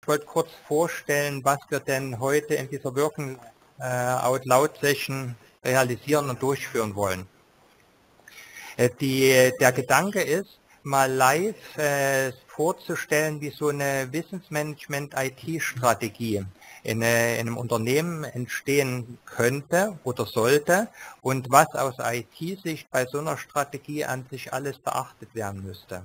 wollte kurz vorstellen, was wir denn heute in dieser Working Out Loud Session realisieren und durchführen wollen. Der Gedanke ist, mal live vorzustellen, wie so eine Wissensmanagement-IT-Strategie in einem Unternehmen entstehen könnte oder sollte und was aus IT-Sicht bei so einer Strategie an sich alles beachtet werden müsste.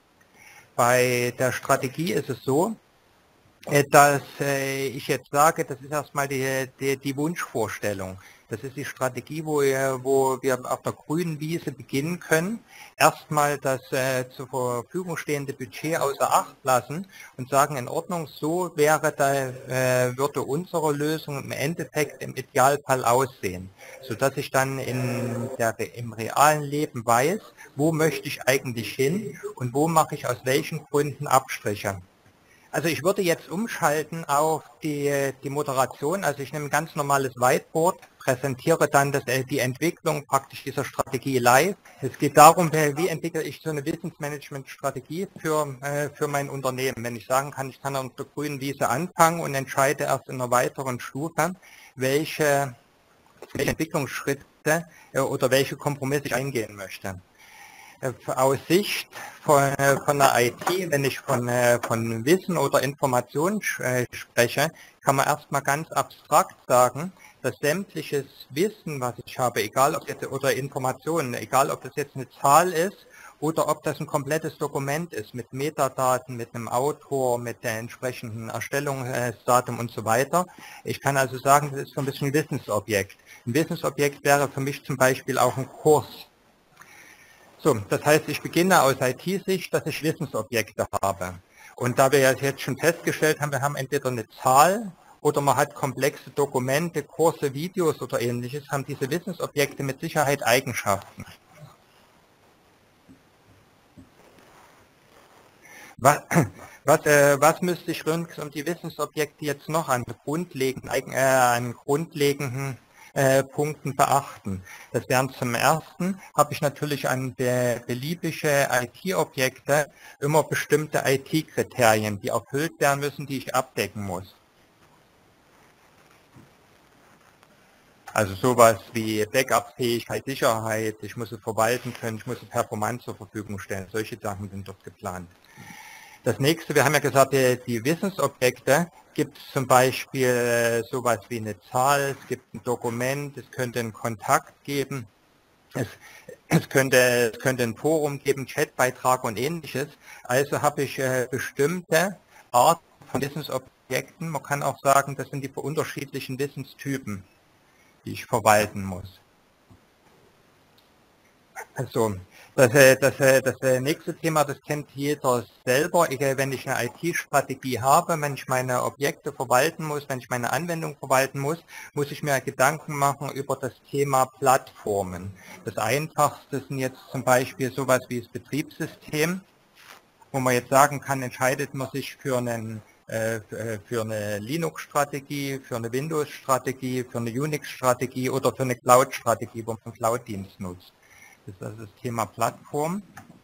Bei der Strategie ist es so, dass ich jetzt sage, das ist erstmal die Wunschvorstellung. Das ist die Strategie, wo wir auf der grünen Wiese beginnen können, erstmal das zur Verfügung stehende Budget außer Acht lassen und sagen, in Ordnung, so würde unsere Lösung im Endeffekt im Idealfall aussehen, sodass ich dann im realen Leben weiß, wo möchte ich eigentlich hin und wo mache ich aus welchen Gründen Abstriche. Also ich würde jetzt umschalten auf die Moderation, also ich nehme ein ganz normales Whiteboard, präsentiere dann die Entwicklung praktisch dieser Strategie live. Es geht darum, wie entwickle ich so eine Wissensmanagement-Strategie für mein Unternehmen. Wenn ich sagen kann, ich kann auf der grünen Wiese anfangen und entscheide erst in einer weiteren Stufe, welche Entwicklungsschritte oder welche Kompromisse ich eingehen möchte. Aus Sicht von der IT, wenn ich von Wissen oder Information spreche, kann man erstmal ganz abstrakt sagen, dass sämtliches Wissen, was ich habe, egal ob jetzt, oder Informationen, egal ob das jetzt eine Zahl ist oder ob das ein komplettes Dokument ist mit Metadaten, mit einem Autor, mit der entsprechenden Erstellungsdatum und so weiter. Ich kann also sagen, das ist so ein bisschen ein Wissensobjekt. Ein Wissensobjekt wäre für mich zum Beispiel auch ein Kurs. So, das heißt, ich beginne aus IT-Sicht, dass ich Wissensobjekte habe. Und da wir ja jetzt schon festgestellt haben, wir haben entweder eine Zahl oder man hat komplexe Dokumente, Kurse, Videos oder ähnliches, haben diese Wissensobjekte mit Sicherheit Eigenschaften. Was müsste ich rund um die Wissensobjekte jetzt noch an grundlegenden Punkten beachten? Das wären zum ersten, habe ich natürlich an beliebige IT-Objekte immer bestimmte IT-Kriterien, die erfüllt werden müssen, die ich abdecken muss. Also sowas wie Backup-Fähigkeit, Sicherheit, ich muss es verwalten können, ich muss es Performance zur Verfügung stellen, solche Sachen sind dort geplant. Das nächste, wir haben ja gesagt, die Wissensobjekte gibt es zum Beispiel sowas wie eine Zahl, es gibt ein Dokument, es könnte einen Kontakt geben, es könnte ein Forum geben, Chatbeitrag und ähnliches. Also habe ich bestimmte Arten von Wissensobjekten, man kann auch sagen, das sind die unterschiedlichen Wissenstypen, die ich verwalten muss. Also, das nächste Thema, das kennt jeder selber, wenn ich eine IT-Strategie habe, wenn ich meine Objekte verwalten muss, wenn ich meine Anwendung verwalten muss, muss ich mir Gedanken machen über das Thema Plattformen. Das Einfachste sind jetzt zum Beispiel sowas wie das Betriebssystem, wo man jetzt sagen kann, entscheidet man sich für eine Linux-Strategie, für eine Windows-Strategie, für eine Unix-Strategie oder für eine Cloud-Strategie, wo man einen Cloud-Dienst nutzt. Das ist also das Thema Plattform.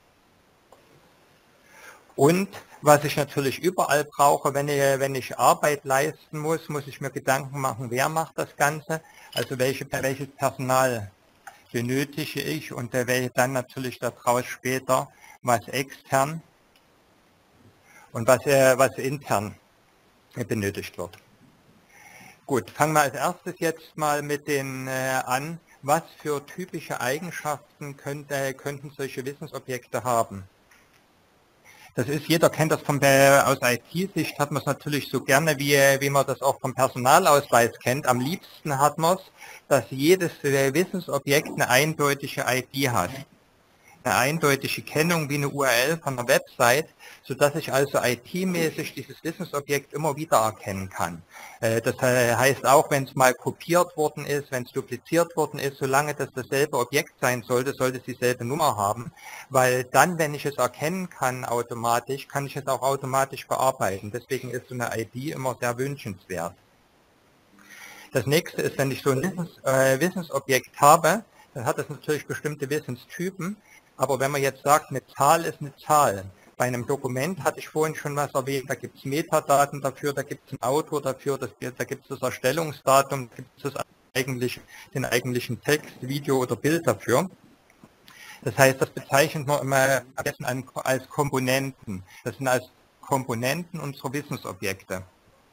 Und was ich natürlich überall brauche, wenn ich Arbeit leisten muss, muss ich mir Gedanken machen, wer macht das Ganze, also welches Personal benötige ich und welche dann natürlich daraus später, was extern und was intern benötigt wird. Gut, fangen wir als erstes jetzt mal mit den an. Was für typische Eigenschaften könnten solche Wissensobjekte haben? Das ist, jeder kennt das aus IT-Sicht, hat man es natürlich so gerne, wie man das auch vom Personalausweis kennt. Am liebsten hat man es, dass jedes Wissensobjekt eine eindeutige ID hat. Eine eindeutige Kennung wie eine URL von einer Website, sodass ich also IT-mäßig dieses Wissensobjekt immer wieder erkennen kann. Das heißt auch, wenn es mal kopiert worden ist, wenn es dupliziert worden ist, solange das dasselbe Objekt sein sollte, sollte es dieselbe Nummer haben, weil dann, wenn ich es erkennen kann automatisch, kann ich es auch automatisch bearbeiten. Deswegen ist so eine ID immer sehr wünschenswert. Das nächste ist, wenn ich so ein Wissensobjekt habe, dann hat es natürlich bestimmte Wissenstypen. Aber wenn man jetzt sagt, eine Zahl ist eine Zahl, Bei einem Dokument hatte ich vorhin schon was erwähnt, da gibt es Metadaten dafür, da gibt es einen Autor dafür, da gibt es das Erstellungsdatum, da gibt es den eigentlichen Text, Video oder Bild dafür. Das heißt, das bezeichnet man immer am besten als Komponenten. Das sind als Komponenten unsere Wissensobjekte.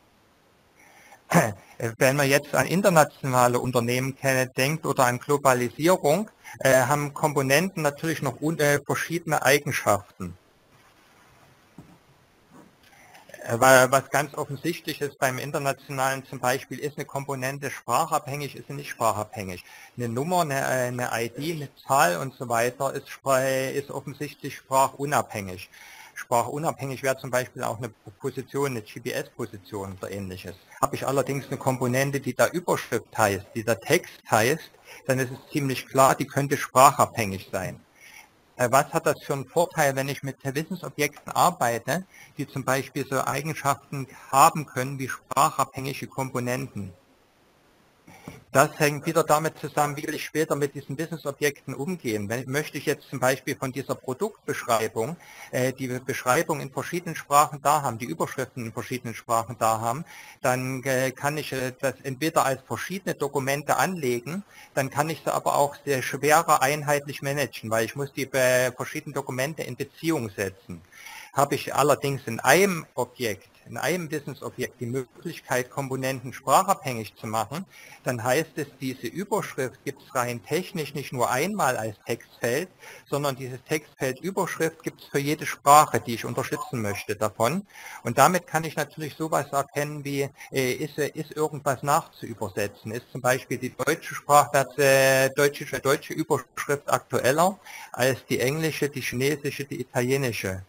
Wenn man jetzt an internationale Unternehmen denkt oder an Globalisierung, haben Komponenten natürlich noch verschiedene Eigenschaften. Was ganz offensichtlich ist beim Internationalen zum Beispiel, ist eine Komponente sprachabhängig, ist sie nicht sprachabhängig. Eine Nummer, eine ID, eine Zahl und so weiter ist offensichtlich sprachunabhängig. Sprachunabhängig wäre zum Beispiel auch eine Position, eine GPS-Position oder ähnliches. Habe ich allerdings eine Komponente, die da Überschrift heißt, die da Text heißt, dann ist es ziemlich klar, die könnte sprachabhängig sein. Was hat das für einen Vorteil, wenn ich mit Wissensobjekten arbeite, die zum Beispiel so Eigenschaften haben können wie sprachabhängige Komponenten? Das hängt wieder damit zusammen, wie will ich später mit diesen Wissensobjekten umgehen. Möchte ich jetzt zum Beispiel von dieser Produktbeschreibung die Beschreibung in verschiedenen Sprachen da haben, die Überschriften in verschiedenen Sprachen da haben, dann kann ich das entweder als verschiedene Dokumente anlegen, dann kann ich sie aber auch sehr schwerer einheitlich managen, weil ich muss die verschiedenen Dokumente in Beziehung setzen. Habe ich allerdings in einem Objekt, in einem Wissensobjekt die Möglichkeit, Komponenten sprachabhängig zu machen, dann heißt es, diese Überschrift gibt es rein technisch nicht nur einmal als Textfeld, sondern dieses Textfeld Überschrift gibt es für jede Sprache, die ich unterstützen möchte davon. Und damit kann ich natürlich sowas erkennen wie, ist irgendwas nachzuübersetzen? Ist zum Beispiel die deutsche deutsche Überschrift aktueller als die englische, die chinesische, die italienische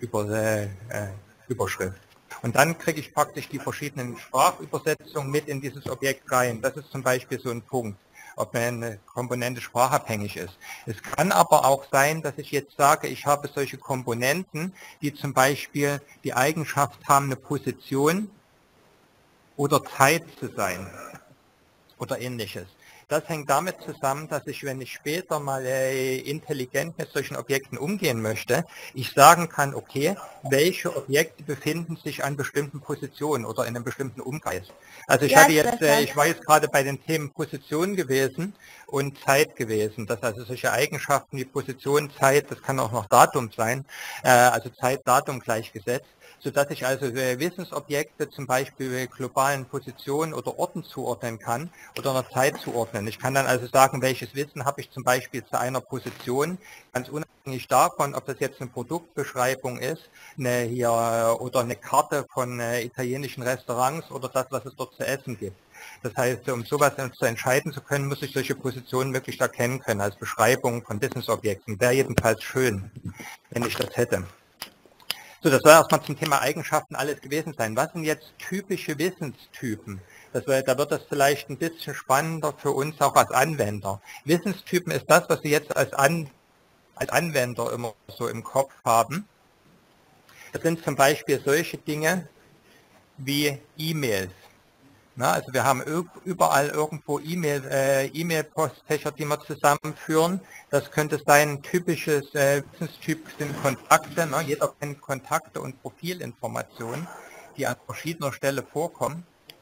Überschrift. Und dann kriege ich praktisch die verschiedenen Sprachübersetzungen mit in dieses Objekt rein. Das ist zum Beispiel so ein Punkt, ob eine Komponente sprachabhängig ist. Es kann aber auch sein, dass ich jetzt sage, ich habe solche Komponenten, die zum Beispiel die Eigenschaft haben, eine Position oder Zeit zu sein oder ähnliches. Das hängt damit zusammen, dass ich, wenn ich später mal intelligent mit solchen Objekten umgehen möchte, ich sagen kann, okay, welche Objekte befinden sich an bestimmten Positionen oder in einem bestimmten Umkreis. Also ich war jetzt gerade bei den Themen Position gewesen und Zeit gewesen, dass also solche Eigenschaften wie Position, Zeit, das kann auch noch Datum sein, also Zeit, Datum gleichgesetzt, sodass ich also Wissensobjekte zum Beispiel globalen Positionen oder Orten zuordnen kann oder einer Zeit zuordnen. Ich kann dann also sagen, welches Wissen habe ich zum Beispiel zu einer Position, ganz unabhängig davon, ob das jetzt eine Produktbeschreibung ist, oder eine Karte von italienischen Restaurants oder das, was es dort zu essen gibt. Das heißt, um sowas zu entscheiden zu können, muss ich solche Positionen wirklich erkennen können als Beschreibung von Wissensobjekten. Wäre jedenfalls schön, wenn ich das hätte. So, das soll erstmal zum Thema Eigenschaften alles gewesen sein. Was sind jetzt typische Wissenstypen? Da wird das vielleicht ein bisschen spannender für uns auch als Anwender. Wissenstypen ist das, was Sie jetzt als Anwender immer so im Kopf haben. Das sind zum Beispiel solche Dinge wie E-Mails. Also wir haben überall irgendwo E-Mail-Postfächer, die wir zusammenführen. Das könnte sein, ein typisches Wissenstyp sind Kontakte. Jeder kennt Kontakte und Profilinformationen, die an verschiedener Stelle vorkommen.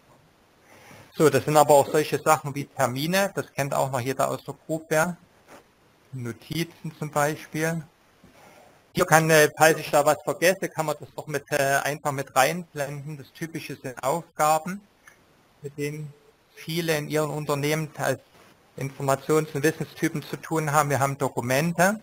So, das sind aber auch solche Sachen wie Termine, das kennt auch noch jeder aus der Gruppe. Notizen zum Beispiel. Hier kann, falls ich da was vergesse, kann man das doch einfach mit reinblenden. Das Typische sind Aufgaben, mit denen viele in ihren Unternehmen als Informations- und Wissenstypen zu tun haben. Wir haben Dokumente,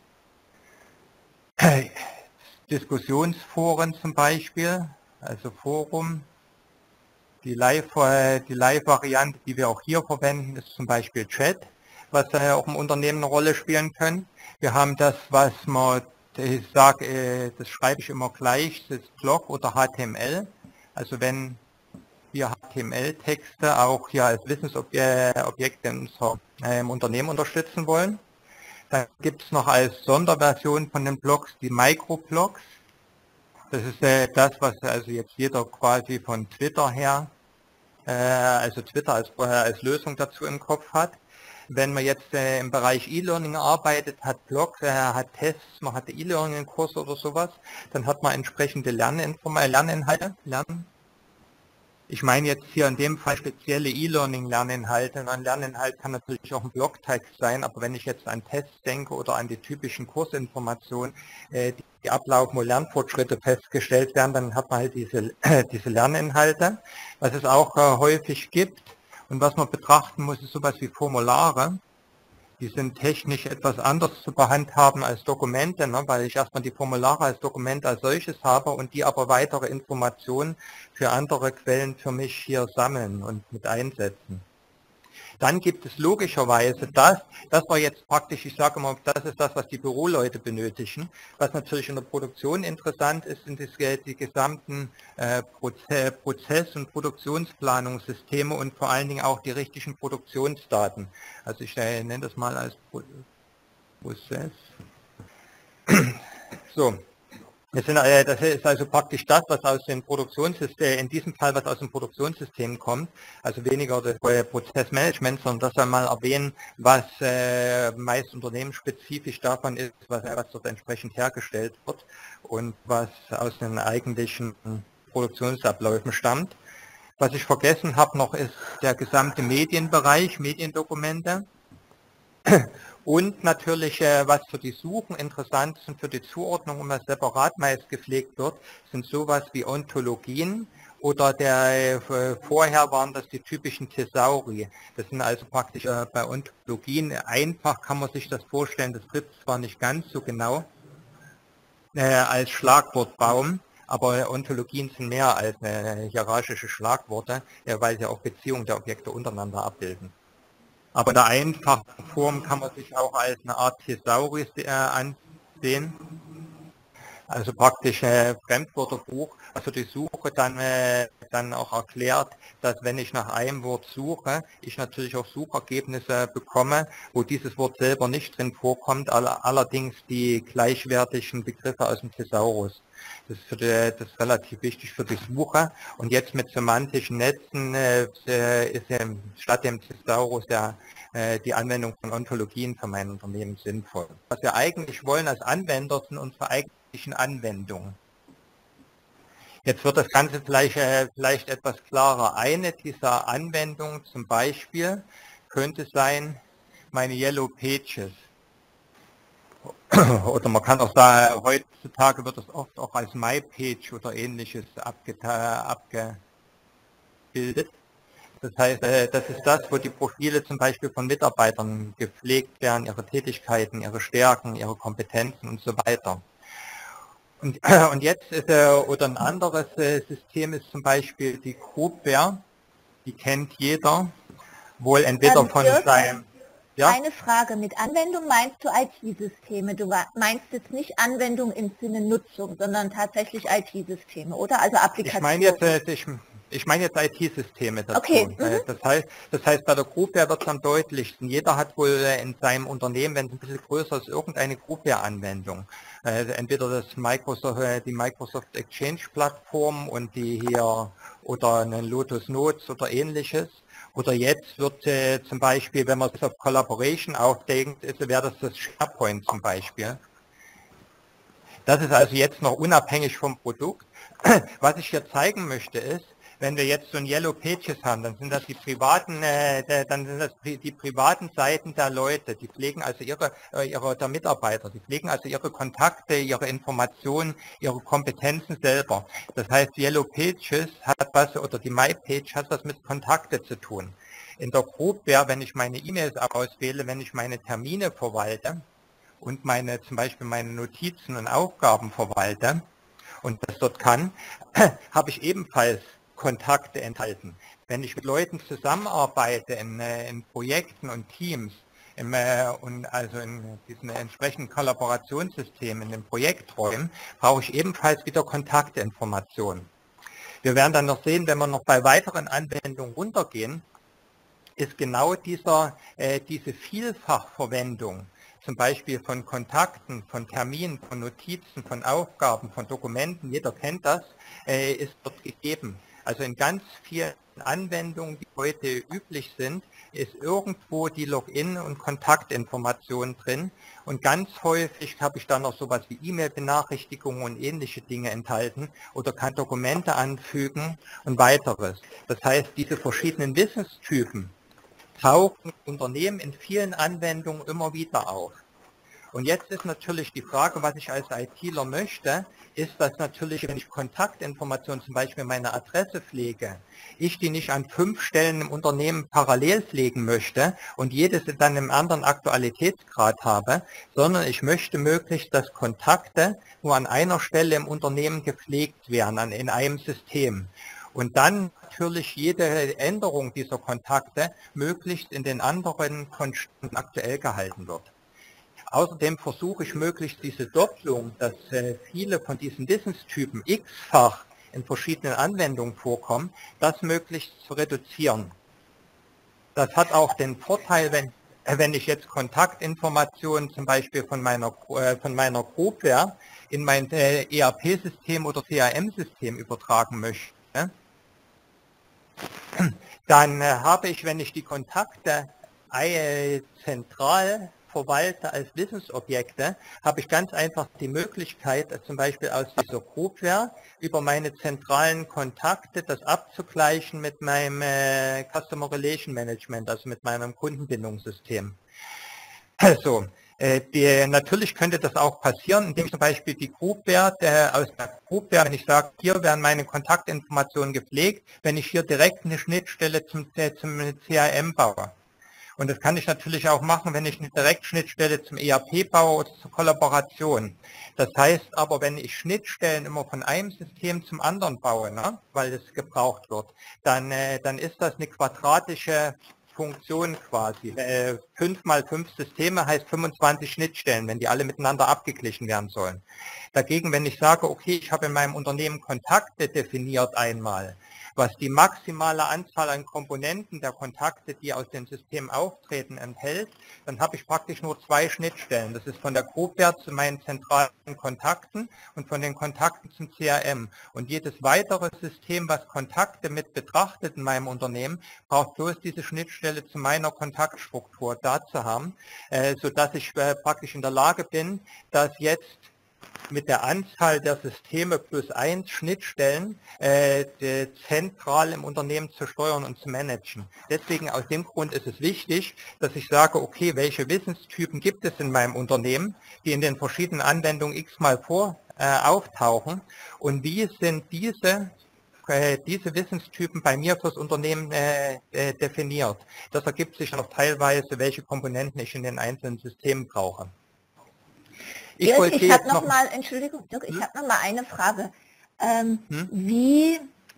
Diskussionsforen zum Beispiel, also Forum. Die Live-Variante, die wir auch hier verwenden, ist zum Beispiel Chat, was auch im Unternehmen eine Rolle spielen kann. Wir haben das, ich sage, das schreibe ich immer gleich, das ist Blog oder HTML. Also wenn wir HTML-Texte auch hier als Wissensobjekte im Unternehmen unterstützen wollen. Dann gibt es noch als Sonderversion von den Blogs die Microblogs. Das ist das, was also jetzt jeder quasi von Twitter her, also Twitter als Lösung dazu im Kopf hat. wenn man jetzt im Bereich E-Learning arbeitet, hat Blogs, hat Tests, man hat E-Learning-Kurs oder sowas, dann hat man entsprechende Lerninhalte. Ich meine jetzt hier in dem Fall spezielle E-Learning-Lerninhalte. Ein Lerninhalt kann natürlich auch ein Blogtext sein, aber wenn ich jetzt an Tests denke oder an die typischen Kursinformationen, die ablaufen, wo Lernfortschritte festgestellt werden, dann hat man halt diese Lerninhalte. Was es auch häufig gibt und was man betrachten muss, ist sowas wie Formulare. Die sind technisch etwas anders zu handhaben als Dokumente, ne, weil ich erstmal die Formulare als Dokument als solches habe und die aber weitere Informationen für andere Quellen für mich hier sammeln und mit einsetzen. Dann gibt es logischerweise das war jetzt praktisch, ich sage mal, das ist das, was die Büroleute benötigen. Was natürlich in der Produktion interessant ist, sind die gesamten Prozess- und Produktionsplanungssysteme und vor allen Dingen auch die richtigen Produktionsdaten. Also ich nenne das mal als Prozess. So. Das ist also praktisch das, was aus den Produktionssystemen, in diesem Fall was aus dem Produktionssystem kommt, also weniger das Prozessmanagement, sondern das einmal erwähnen, was meist unternehmensspezifisch davon ist, was dort entsprechend hergestellt wird und was aus den eigentlichen Produktionsabläufen stammt. Was ich vergessen habe noch, ist der gesamte Medienbereich, Mediendokumente. Und natürlich, was für die Suchen interessant ist und für die Zuordnung immer separat meist gepflegt wird, sind sowas wie Ontologien oder vorher waren das die typischen Thesauri. Das sind also praktisch bei Ontologien einfach, kann man sich das vorstellen, das trifft zwar nicht ganz so genau als Schlagwortbaum, aber Ontologien sind mehr als hierarchische Schlagworte, weil sie auch Beziehungen der Objekte untereinander abbilden. Aber in der einfachen Form kann man sich auch als eine Art Thesaurus ansehen. Also praktisch Fremdwörterbuch, also die Suche dann auch erklärt, dass wenn ich nach einem Wort suche, ich natürlich auch Suchergebnisse bekomme, wo dieses Wort selber nicht drin vorkommt, allerdings die gleichwertigen Begriffe aus dem Thesaurus. Das ist relativ wichtig für die Suche. Und jetzt mit semantischen Netzen ist statt dem Thesaurus die Anwendung von Ontologien für mein Unternehmen sinnvoll. Was wir eigentlich wollen als Anwender sind unsere eigentlichen Anwendungen. Jetzt wird das Ganze vielleicht etwas klarer. Eine dieser Anwendungen zum Beispiel könnte sein, meine Yellow Pages. Oder man kann auch sagen, heutzutage wird das oft auch als MyPage oder ähnliches abgebildet. Das heißt, das ist das, wo die Profile zum Beispiel von Mitarbeitern gepflegt werden, ihre Tätigkeiten, ihre Stärken, ihre Kompetenzen und so weiter. Und jetzt ist, oder ein anderes System ist zum Beispiel die Groupware, die kennt jeder, wohl entweder von seinem... Ja? Eine Frage, mit Anwendung meinst du IT-Systeme? Du meinst jetzt nicht Anwendung im Sinne Nutzung, sondern tatsächlich IT-Systeme, oder? Also Applikationen. Ich meine jetzt IT-Systeme dazu. Okay. Das heißt, bei der Groupware wird es am deutlichsten. Jeder hat wohl in seinem Unternehmen, wenn es ein bisschen größer ist, irgendeine Groupware-Anwendung. Entweder die Microsoft Exchange-Plattform und die hier oder einen Lotus Notes oder ähnliches. Oder jetzt wird zum Beispiel, wenn man es auf Collaboration aufdenkt, wäre das SharePoint zum Beispiel. Das ist also jetzt noch unabhängig vom Produkt. Was ich hier zeigen möchte ist, wenn wir jetzt so ein Yellow Pages haben, dann sind das die privaten Seiten der Leute, die pflegen also der Mitarbeiter, die pflegen also ihre Kontakte, ihre Informationen, ihre Kompetenzen selber. Das heißt, Yellow Pages hat was, oder die MyPage hat was mit Kontakte zu tun. In der Groupware, wenn ich meine E-Mails auswähle, wenn ich meine Termine verwalte und zum Beispiel meine Notizen und Aufgaben verwalte und das dort kann, habe ich ebenfalls Kontakte enthalten. Wenn ich mit Leuten zusammenarbeite in Projekten und Teams, also in diesen entsprechenden Kollaborationssystemen, in den Projekträumen, brauche ich ebenfalls wieder Kontaktinformationen. Wir werden dann noch sehen, wenn wir noch bei weiteren Anwendungen runtergehen, ist genau diese Vielfachverwendung, zum Beispiel von Kontakten, von Terminen, von Notizen, von Aufgaben, von Dokumenten, jeder kennt das, ist dort gegeben. Also in ganz vielen Anwendungen, die heute üblich sind, ist irgendwo die Login- und Kontaktinformation drin und ganz häufig habe ich dann noch sowas wie E-Mail-Benachrichtigungen und ähnliche Dinge enthalten oder kann Dokumente anfügen und weiteres. Das heißt, diese verschiedenen Wissenstypen tauchen Unternehmen in vielen Anwendungen immer wieder auf. Und jetzt ist natürlich die Frage, was ich als ITler möchte, ist, dass natürlich, wenn ich Kontaktinformationen, zum Beispiel meine Adresse pflege, ich die nicht an 5 Stellen im Unternehmen parallel pflegen möchte und jedes dann im anderen Aktualitätsgrad habe, sondern ich möchte möglichst, dass Kontakte nur an einer Stelle im Unternehmen gepflegt werden, in einem System. Und dann natürlich jede Änderung dieser Kontakte möglichst in den anderen Konstanten aktuell gehalten wird. Außerdem versuche ich möglichst diese Doppelung, dass viele von diesen Wissenstypen x-fach in verschiedenen Anwendungen vorkommen, das möglichst zu reduzieren. Das hat auch den Vorteil, wenn ich jetzt Kontaktinformationen zum Beispiel von meiner Groupware in mein ERP-System oder CRM-System übertragen möchte, dann habe ich, wenn ich die Kontakte zentral verwalte als Wissensobjekte, habe ich ganz einfach die Möglichkeit, zum Beispiel aus dieser Groupware über meine zentralen Kontakte das abzugleichen mit meinem Customer Relation Management, also mit meinem Kundenbindungssystem. Also, natürlich könnte das auch passieren, indem ich zum Beispiel die Groupware, aus der Groupware, wenn ich sage, hier werden meine Kontaktinformationen gepflegt, wenn ich hier direkt eine Schnittstelle zum CRM baue. Und das kann ich natürlich auch machen, wenn ich eine Direktschnittstelle zum ERP baue oder zur Kollaboration. Das heißt aber, wenn ich Schnittstellen immer von einem System zum anderen baue, ne, weil es gebraucht wird, dann ist das eine quadratische Funktion quasi. 5 mal 5 Systeme heißt 25 Schnittstellen, wenn die alle miteinander abgeglichen werden sollen. Dagegen, wenn ich sage, okay, ich habe in meinem Unternehmen Kontakte definiert einmal, was die maximale Anzahl an Komponenten der Kontakte, die aus dem System auftreten, enthält, dann habe ich praktisch nur 2 Schnittstellen. Das ist von der Groupware zu meinen zentralen Kontakten und von den Kontakten zum CRM. Und jedes weitere System, was Kontakte mit betrachtet in meinem Unternehmen, braucht bloß diese Schnittstelle zu meiner Kontaktstruktur da zu haben, sodass ich praktisch in der Lage bin, dass jetzt mit der Anzahl der Systeme plus 1 Schnittstellen zentral im Unternehmen zu steuern und zu managen. Deswegen aus dem Grund ist es wichtig, dass ich sage, okay, welche Wissenstypen gibt es in meinem Unternehmen, die in den verschiedenen Anwendungen x-mal auftauchen und wie sind diese Wissenstypen bei mir fürs Unternehmen definiert. Das ergibt sich auch teilweise, welche Komponenten ich in den einzelnen Systemen brauche. Ich habe noch mal, Entschuldigung, ich habe noch mal eine Frage. Wie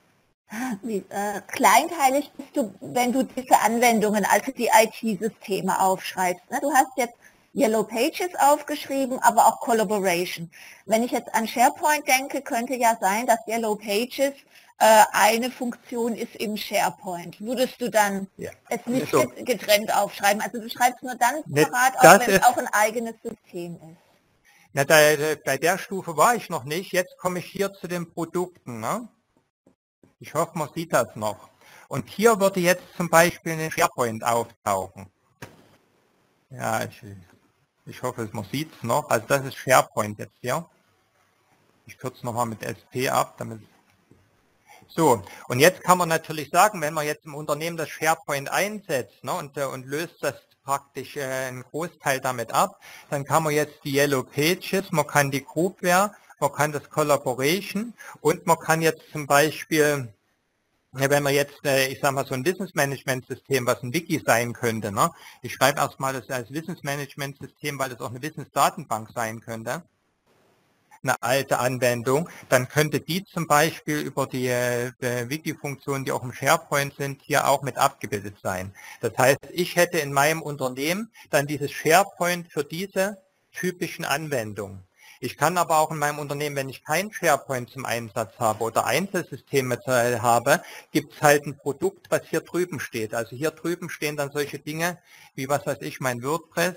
kleinteilig bist du, wenn du diese Anwendungen, also die IT-Systeme aufschreibst? Ne? Du hast jetzt Yellow Pages aufgeschrieben, aber auch Collaboration. Wenn ich jetzt an SharePoint denke, könnte ja sein, dass Yellow Pages eine Funktion ist im SharePoint. Würdest du dann es nicht getrennt aufschreiben? Also du schreibst nur dann separat auf, wenn es auch ein eigenes System ist. Na, bei der Stufe war ich noch nicht. Jetzt komme ich hier zu den Produkten. Ne? Ich hoffe, man sieht das noch. Und hier würde jetzt zum Beispiel ein SharePoint auftauchen. Ja, ich hoffe, man sieht es noch. Also das ist SharePoint jetzt hier. Ich kürze nochmal mit SP ab, damit. So, und jetzt kann man natürlich sagen, wenn man jetzt im Unternehmen das SharePoint einsetzt, ne, und löst das praktisch einen Großteil damit ab, dann kann man jetzt die Yellow Pages, man kann die Groupware, man kann das Collaboration und man kann jetzt zum Beispiel, wenn man jetzt, ich sage mal, so ein Wissensmanagementsystem, was ein Wiki sein könnte, ne, ich schreibe erstmal das als Wissensmanagementsystem, weil das auch eine Wissensdatenbank sein könnte, eine alte Anwendung, dann könnte die zum Beispiel über die Wiki-Funktionen, die auch im SharePoint sind, hier auch mit abgebildet sein. Das heißt, ich hätte in meinem Unternehmen dann dieses SharePoint für diese typischen Anwendungen. Ich kann aber auch in meinem Unternehmen, wenn ich kein SharePoint zum Einsatz habe oder Einzelsysteme habe, gibt es halt ein Produkt, was hier drüben steht. Also hier drüben stehen dann solche Dinge wie, was weiß ich, mein WordPress.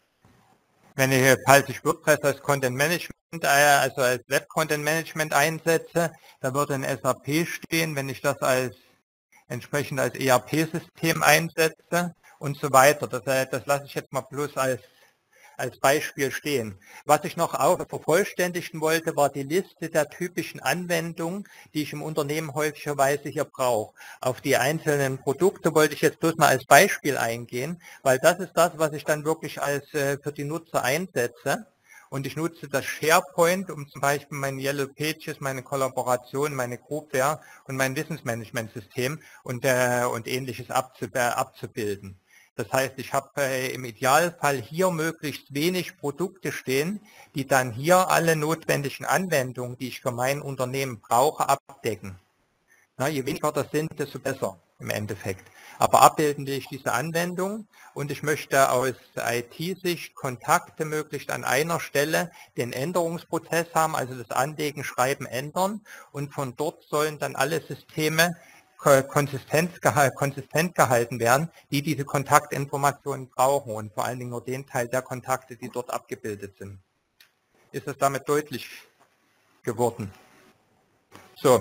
Falls ich WordPress als Content Management, also als Web Content Management einsetze, da würde ein SAP stehen. Wenn ich das als entsprechend als ERP-System einsetze und so weiter. Das lasse ich jetzt mal bloß als Beispiel stehen. Was ich noch auch vervollständigen wollte, war die Liste der typischen Anwendungen, die ich im Unternehmen häufigerweise hier brauche. Auf die einzelnen Produkte wollte ich jetzt bloß mal als Beispiel eingehen, weil das ist das, was ich dann wirklich als für die Nutzer einsetze. Und ich nutze das SharePoint, um zum Beispiel meine Yellow Pages, meine Kollaboration, meine Groupware und mein Wissensmanagementsystem und Ähnliches abzubilden. Das heißt, ich habe im Idealfall hier möglichst wenig Produkte stehen, die dann hier alle notwendigen Anwendungen, die ich für mein Unternehmen brauche, abdecken. Na, je weniger das sind, desto besser im Endeffekt. Aber abbilden will ich diese Anwendung und ich möchte aus IT-Sicht Kontakte möglichst an einer Stelle den Änderungsprozess haben, also das Anlegen, Schreiben, Ändern und von dort sollen dann alle Systeme konsistent gehalten werden, die diese Kontaktinformationen brauchen und vor allen Dingen nur den Teil der Kontakte, die dort abgebildet sind. Ist das damit deutlich geworden? So.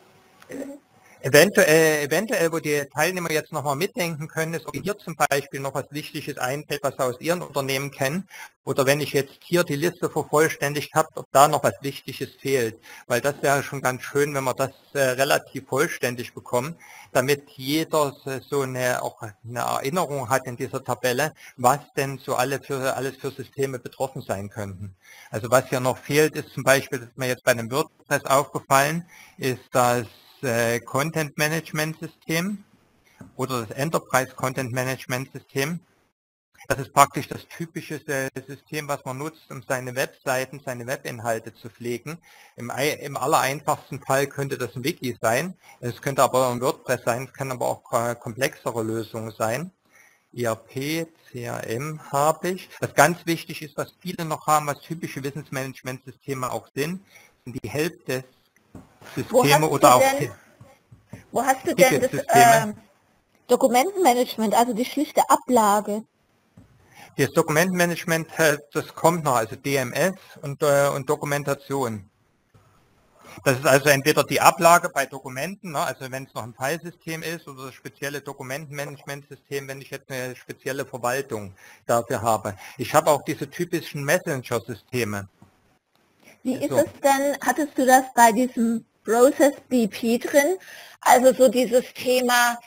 Eventuell, wo die Teilnehmer jetzt nochmal mitdenken können, ist, ob hier zum Beispiel noch was Wichtiges einfällt, was Sie aus Ihren Unternehmen kennen, oder wenn ich jetzt hier die Liste vervollständigt habe, ob da noch was Wichtiges fehlt. Weil das wäre schon ganz schön, wenn wir das relativ vollständig bekommen, damit jeder so auch eine Erinnerung hat in dieser Tabelle, was denn so alles für Systeme betroffen sein könnten. Also was hier noch fehlt, ist zum Beispiel, das ist mir jetzt bei einem WordPress aufgefallen, ist das Content Management System oder das Enterprise Content Management System. Das ist praktisch das typische System, was man nutzt, um seine Webseiten, seine Webinhalte zu pflegen. Im allereinfachsten Fall könnte das ein Wiki sein. Es könnte aber ein WordPress sein, es kann aber auch komplexere Lösungen sein. ERP, CRM habe ich. Was ganz wichtig ist, was viele noch haben, was typische Wissensmanagementsysteme auch sind die Helpdesk-Systeme oder auch wo hast du denn das Dokumentenmanagement, also die schlichte Ablage? Das Dokumentenmanagement, das kommt noch, also DMS und Dokumentation. Das ist also entweder die Ablage bei Dokumenten, ne, also wenn es noch ein Filesystem ist, oder das spezielle Dokumentenmanagementsystem, wenn ich jetzt eine spezielle Verwaltung dafür habe. Ich habe auch diese typischen Messenger-Systeme. Wie ist es denn, hattest du das bei diesem Process BP drin, also so dieses Thema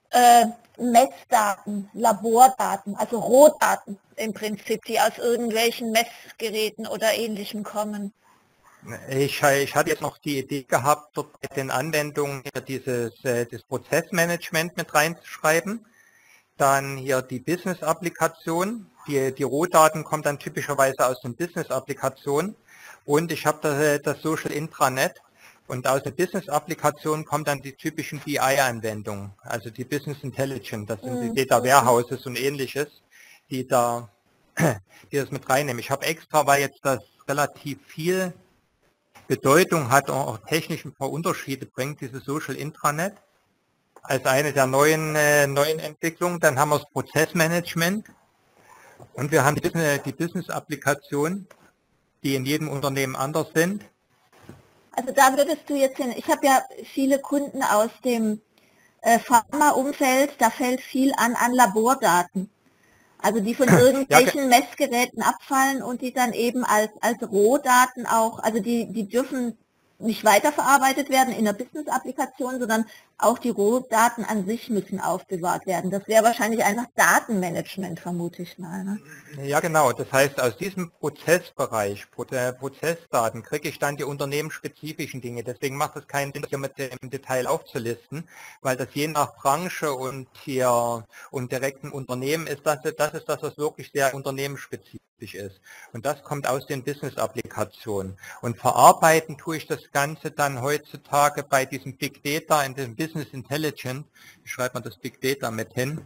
Messdaten, Labordaten, also Rohdaten im Prinzip, die aus irgendwelchen Messgeräten oder Ähnlichem kommen? Ich hatte jetzt noch die Idee gehabt, dort bei den Anwendungen das Prozessmanagement mit reinzuschreiben. Dann hier die Business-Applikation. Die Rohdaten kommen dann typischerweise aus den Business-Applikationen. Und ich habe das Social Intranet. Und aus der Business-Applikation kommen dann die typischen BI-Anwendungen, also die Business Intelligence, das sind die Data Warehouses und ähnliches, die das mit reinnehmen. Ich habe extra, weil jetzt das relativ viel Bedeutung hat und auch technisch ein paar Unterschiede bringt, diese Social Intranet, als eine der neuen Entwicklungen. Dann haben wir das Prozessmanagement und wir haben die Business-Applikation, die in jedem Unternehmen anders sind. Also da würdest du jetzt hin, ich habe ja viele Kunden aus dem Pharma-Umfeld, da fällt viel an Labordaten. Also die von irgendwelchen Messgeräten abfallen und die dann eben als Rohdaten auch, also die dürfen nicht weiterverarbeitet werden in der Business-Applikation, sondern auch die Rohdaten an sich müssen aufbewahrt werden. Das wäre wahrscheinlich einfach Datenmanagement, vermute ich mal. Ne? Ja genau, das heißt aus diesem Prozessbereich, Prozessdaten, kriege ich dann die unternehmensspezifischen Dinge. Deswegen macht es keinen Sinn, hier mit im Detail aufzulisten, weil das je nach Branche und direkten Unternehmen ist, das ist das, was wirklich sehr unternehmensspezifisch ist. Und das kommt aus den Business-Applikationen. Und verarbeiten tue ich das Ganze dann heutzutage bei diesem Big Data, in dem Business Intelligence, schreibt man das Big Data mit hin,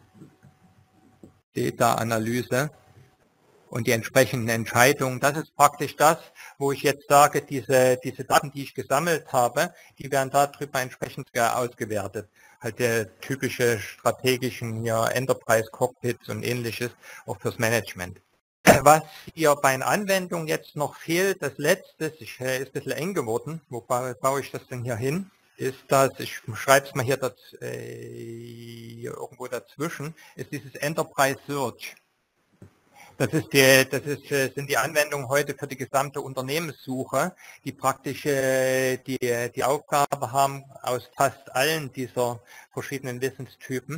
Data-Analyse und die entsprechenden Entscheidungen. Das ist praktisch das, wo ich jetzt sage, diese Daten, die ich gesammelt habe, die werden darüber entsprechend ausgewertet. Halt der typische strategischen Enterprise Cockpits und ähnliches, auch fürs Management. Was hier bei den Anwendungen jetzt noch fehlt, das letzte, ist ein bisschen eng geworden, wo baue ich das denn hier hin? ist das, ich schreibe es mal hier, hier irgendwo dazwischen, ist dieses Enterprise Search. Sind die Anwendungen heute für die gesamte Unternehmenssuche, die praktisch die Aufgabe haben, aus fast allen dieser verschiedenen Wissenstypen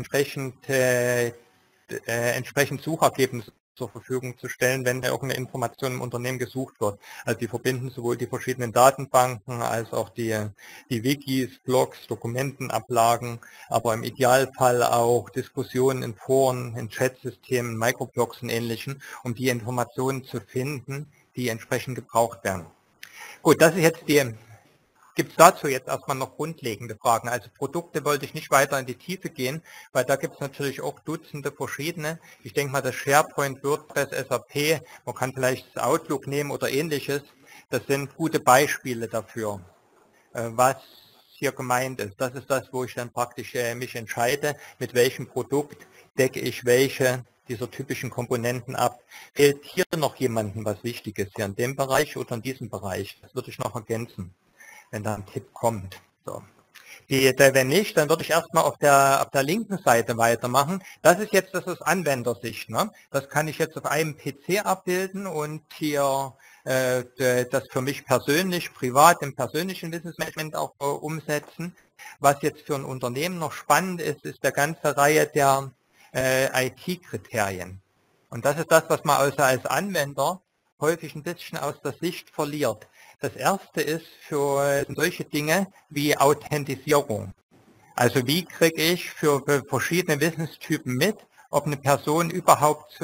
entsprechend Suchergebnisse zur Verfügung zu stellen, wenn irgendeine Information im Unternehmen gesucht wird. Also die verbinden sowohl die verschiedenen Datenbanken als auch die Wikis, Blogs, Dokumentenablagen, aber im Idealfall auch Diskussionen in Foren, in Chatsystemen, Microblogs und Ähnlichem, um die Informationen zu finden, die entsprechend gebraucht werden. Gut, das ist jetzt Gibt es dazu jetzt erstmal noch grundlegende Fragen? Also Produkte wollte ich nicht weiter in die Tiefe gehen, weil da gibt es natürlich auch Dutzende verschiedene. Ich denke mal, das SharePoint, WordPress, SAP, man kann vielleicht das Outlook nehmen oder ähnliches. Das sind gute Beispiele dafür, was hier gemeint ist. Das ist das, wo ich dann praktisch mich entscheide, mit welchem Produkt decke ich welche dieser typischen Komponenten ab. Fehlt hier noch jemandem was Wichtiges hier in dem Bereich oder in diesem Bereich? Das würde ich noch ergänzen, wenn da ein Tipp kommt. So. Wenn nicht, dann würde ich erstmal auf der linken Seite weitermachen. Das ist jetzt das aus Anwendersicht. Ne? Das kann ich jetzt auf einem PC abbilden und hier das für mich persönlich, privat im persönlichen Wissensmanagement auch umsetzen. Was jetzt für ein Unternehmen noch spannend ist, ist der ganze Reihe der IT-Kriterien. Und das ist das, was man also als Anwender häufig ein bisschen aus der Sicht verliert. Das erste ist für solche Dinge wie Authentisierung. Also wie kriege ich für verschiedene Wissenstypen mit, ob eine Person überhaupt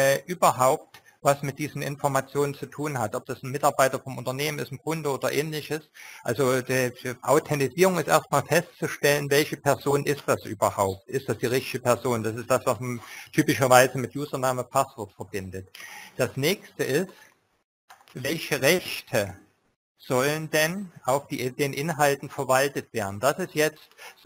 was mit diesen Informationen zu tun hat, ob das ein Mitarbeiter vom Unternehmen ist, ein Kunde oder ähnliches. Also die Authentisierung ist erstmal festzustellen, welche Person ist das überhaupt? Ist das die richtige Person? Das ist das, was man typischerweise mit Username, Passwort verbindet. Das nächste ist, welche Rechte sollen denn auf den Inhalten verwaltet werden. Das ist jetzt,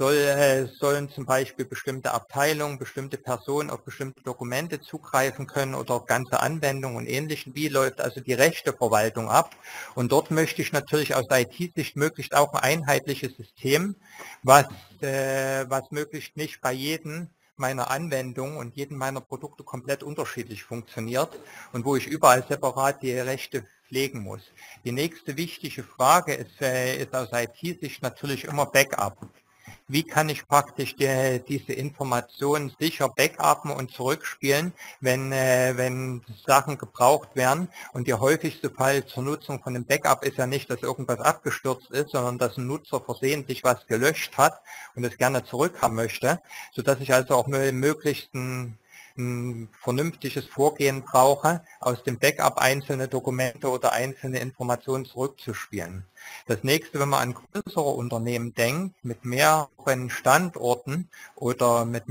sollen zum Beispiel bestimmte Abteilungen, bestimmte Personen auf bestimmte Dokumente zugreifen können oder auf ganze Anwendungen und Ähnlichem. Wie läuft also die Rechteverwaltung ab? Und dort möchte ich natürlich aus IT-Sicht möglichst auch ein einheitliches System, was möglichst nicht bei jedem meiner Anwendungen und jedem meiner Produkte komplett unterschiedlich funktioniert und wo ich überall separat die Rechte pflegen muss. Die nächste wichtige Frage ist aus IT-Sicht natürlich immer Backup. Wie kann ich praktisch diese Informationen sicher backuppen und zurückspielen, wenn Sachen gebraucht werden? Und der häufigste Fall zur Nutzung von einem Backup ist ja nicht, dass irgendwas abgestürzt ist, sondern dass ein Nutzer versehentlich was gelöscht hat und es gerne zurückhaben möchte, sodass ich also auch möglichst ein vernünftiges Vorgehen brauche, aus dem Backup einzelne Dokumente oder einzelne Informationen zurückzuspielen. Das nächste, wenn man an größere Unternehmen denkt, mit mehreren Standorten oder mit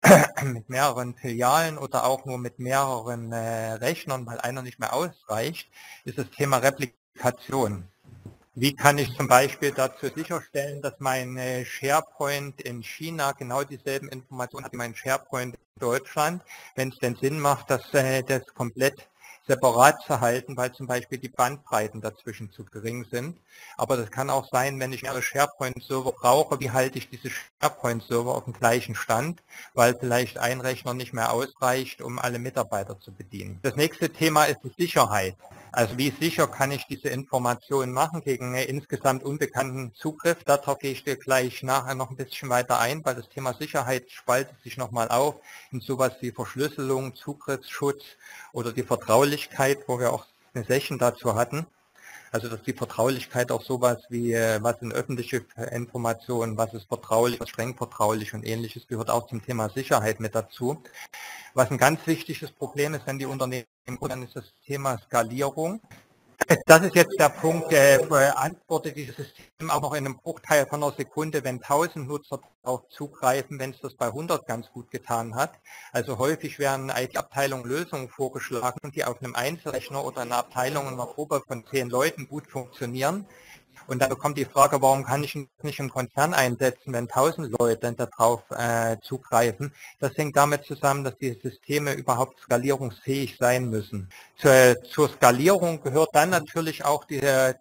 mehreren Filialen oder auch nur mit mehreren Rechnern, weil einer nicht mehr ausreicht, ist das Thema Replikation. Wie kann ich zum Beispiel dazu sicherstellen, dass mein SharePoint in China genau dieselben Informationen hat wie mein SharePoint in Deutschland, wenn es denn Sinn macht, das komplett separat zu halten, weil zum Beispiel die Bandbreiten dazwischen zu gering sind. Aber das kann auch sein, wenn ich mehrere SharePoint-Server brauche, wie halte ich diese SharePoint-Server auf dem gleichen Stand, weil vielleicht ein Rechner nicht mehr ausreicht, um alle Mitarbeiter zu bedienen. Das nächste Thema ist die Sicherheit. Also wie sicher kann ich diese Informationen machen gegen insgesamt unbekannten Zugriff? Darauf gehe ich gleich nachher noch ein bisschen weiter ein, weil das Thema Sicherheit spaltet sich nochmal auf in sowas wie Verschlüsselung, Zugriffsschutz oder die Vertraulichkeit, wo wir auch eine Session dazu hatten. Also dass die Vertraulichkeit auch sowas wie, was sind öffentliche Informationen, was ist vertraulich, was streng vertraulich und ähnliches, gehört auch zum Thema Sicherheit mit dazu. Was ein ganz wichtiges Problem ist, wenn die Unternehmen, dann ist das Thema Skalierung. Das ist jetzt der Punkt, beantwortet dieses System auch noch in einem Bruchteil von einer Sekunde, wenn 1000 Nutzer darauf zugreifen, wenn es das bei 100 ganz gut getan hat. Also häufig werden IT-Abteilungen Lösungen vorgeschlagen, die auf einem Einzelrechner oder einer Abteilung in einer Gruppe von 10 Leuten gut funktionieren. Und dann kommt die Frage, warum kann ich nicht einen Konzern einsetzen, wenn 1000 Leute darauf zugreifen? Das hängt damit zusammen, dass die Systeme überhaupt skalierungsfähig sein müssen. Zur Skalierung gehört dann natürlich auch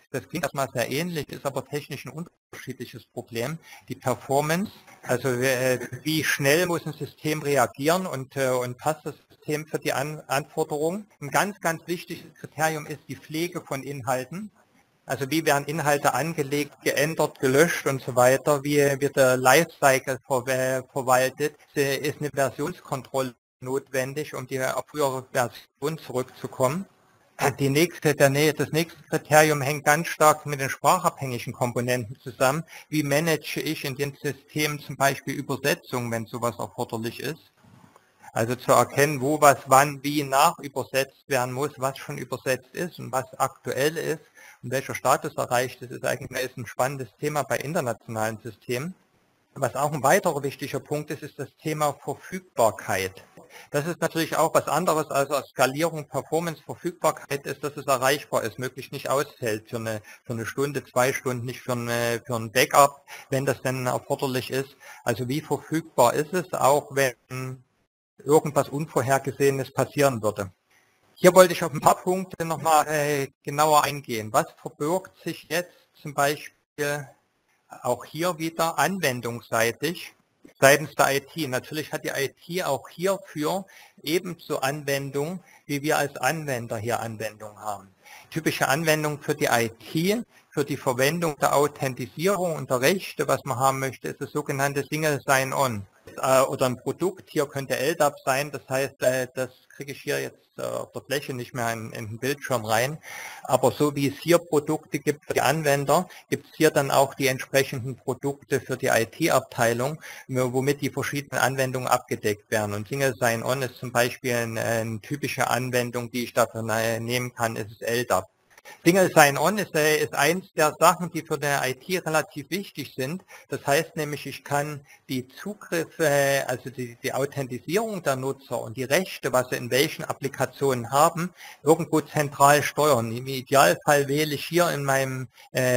Das klingt erstmal sehr ähnlich, ist aber technisch ein unterschiedliches Problem. Die Performance, also wie schnell muss ein System reagieren und passt das System für die Anforderungen. Ein ganz, ganz wichtiges Kriterium ist die Pflege von Inhalten. Also wie werden Inhalte angelegt, geändert, gelöscht und so weiter, wie wird der Lifecycle verwaltet, ist eine Versionskontrolle notwendig, um die auf frühere Version zurückzukommen. Das nächste Kriterium hängt ganz stark mit den sprachabhängigen Komponenten zusammen. Wie manage ich in dem System zum Beispiel Übersetzung, wenn sowas erforderlich ist? Also zu erkennen, wo was wann wie nachübersetzt werden muss, was schon übersetzt ist und was aktuell ist und welcher Status erreicht ist, ist eigentlich ein spannendes Thema bei internationalen Systemen. Was auch ein weiterer wichtiger Punkt ist, ist das Thema Verfügbarkeit. Das ist natürlich auch was anderes als Skalierung, Performance, Verfügbarkeit ist, dass es erreichbar ist, möglichst nicht ausfällt für eine Stunde, 2 Stunden, nicht für ein Backup, wenn das denn erforderlich ist. Also wie verfügbar ist es, auch wenn irgendwas Unvorhergesehenes passieren würde. Hier wollte ich auf ein paar Punkte nochmal genauer eingehen. Was verbirgt sich jetzt zum Beispiel auch hier wieder anwendungsseitig seitens der IT? Natürlich hat die IT auch hierfür ebenso Anwendung, wie wir als Anwender hier Anwendung haben. Typische Anwendung für die IT, für die Verwendung der Authentisierung und der Rechte, was man haben möchte, ist das sogenannte Single Sign-On. Oder ein Produkt, hier könnte LDAP sein, das heißt, das kriege ich hier jetzt auf der Fläche nicht mehr in den Bildschirm rein, aber so wie es hier Produkte gibt für die Anwender, gibt es hier dann auch die entsprechenden Produkte für die IT-Abteilung, womit die verschiedenen Anwendungen abgedeckt werden. Und Single Sign-On ist zum Beispiel eine typische Anwendung, die ich dafür nehmen kann, ist es LDAP. Single Sign-On ist eins der Sachen, die für die IT relativ wichtig sind. Das heißt nämlich, ich kann die Zugriffe, also die Authentisierung der Nutzer und die Rechte, was sie in welchen Applikationen haben, irgendwo zentral steuern. Im Idealfall wähle ich hier in meinem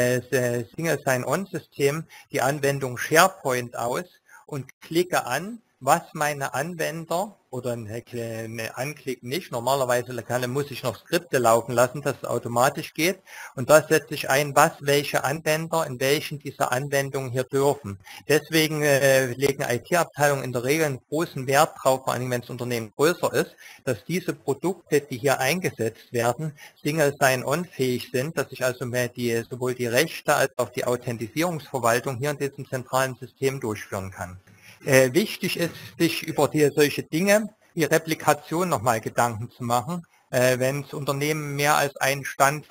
Single Sign-On-System die Anwendung SharePoint aus und klicke an, was meine Anwender oder eine Anklick nicht, normalerweise muss ich noch Skripte laufen lassen, dass es automatisch geht und da setze ich ein, welche Anwender in welchen dieser Anwendungen hier dürfen. Deswegen legen IT-Abteilungen in der Regel einen großen Wert drauf, vor allem wenn das Unternehmen größer ist, dass diese Produkte, die hier eingesetzt werden, Single Sign-On fähig sind, dass ich also sowohl die Rechte als auch die Authentisierungsverwaltung hier in diesem zentralen System durchführen kann. Wichtig ist, sich über solche Dinge, wie Replikation nochmal Gedanken zu machen, wenn das Unternehmen mehr als einen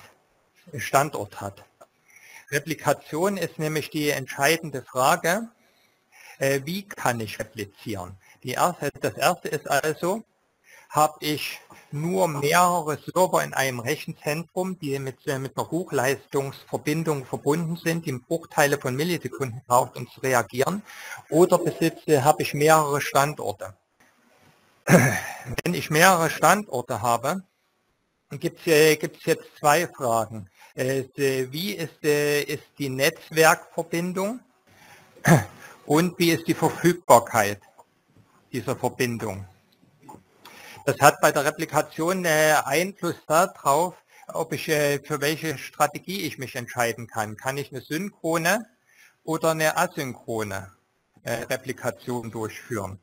Standort hat. Replikation ist nämlich die entscheidende Frage, wie kann ich replizieren? Das erste ist also, habe ich nur mehrere Server in einem Rechenzentrum, die mit einer Hochleistungsverbindung verbunden sind, die Bruchteile von Millisekunden braucht, um zu reagieren, oder habe ich mehrere Standorte. Wenn ich mehrere Standorte habe, gibt es jetzt zwei Fragen. Wie ist die Netzwerkverbindung und wie ist die Verfügbarkeit dieser Verbindung? Das hat bei der Replikation Einfluss darauf, ob ich für welche Strategie ich mich entscheiden kann. Kann ich eine synchrone oder eine asynchrone Replikation durchführen?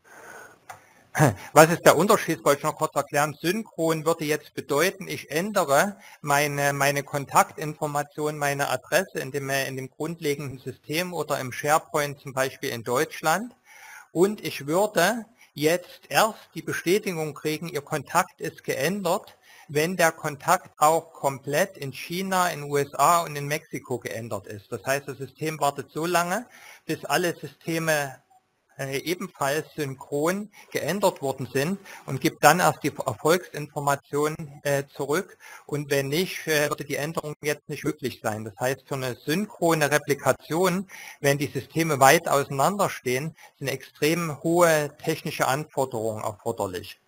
Was ist der Unterschied? Wollte ich noch kurz erklären. Synchron würde jetzt bedeuten, ich ändere meine Kontaktinformation, meine Adresse in dem grundlegenden System oder im SharePoint zum Beispiel in Deutschland und ich würde jetzt erst die Bestätigung kriegen, Ihr Kontakt ist geändert, wenn der Kontakt auch komplett in China, in den USA und in Mexiko geändert ist. Das heißt, das System wartet so lange, bis alle Systeme ebenfalls synchron geändert worden sind und gibt dann erst die Erfolgsinformationen zurück und wenn nicht, würde die Änderung jetzt nicht möglich sein. Das heißt, für eine synchrone Replikation, wenn die Systeme weit auseinander stehen, sind extrem hohe technische Anforderungen erforderlich.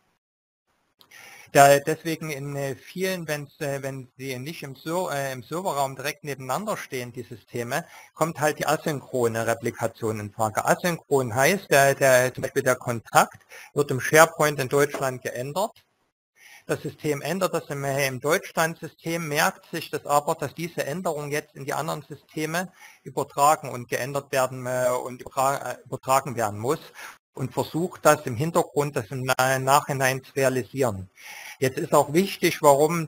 Deswegen in vielen, wenn sie nicht im Serverraum direkt nebeneinander stehen, die Systeme, kommt halt die asynchrone Replikation in Frage. Asynchron heißt, zum Beispiel der Kontakt wird im SharePoint in Deutschland geändert. Das System ändert das im Deutschlandsystem, merkt sich das aber, dass diese Änderung jetzt in die anderen Systeme übertragen und geändert werden und übertragen werden muss und versucht das im Hintergrund, das im Nachhinein zu realisieren. Jetzt ist auch wichtig, warum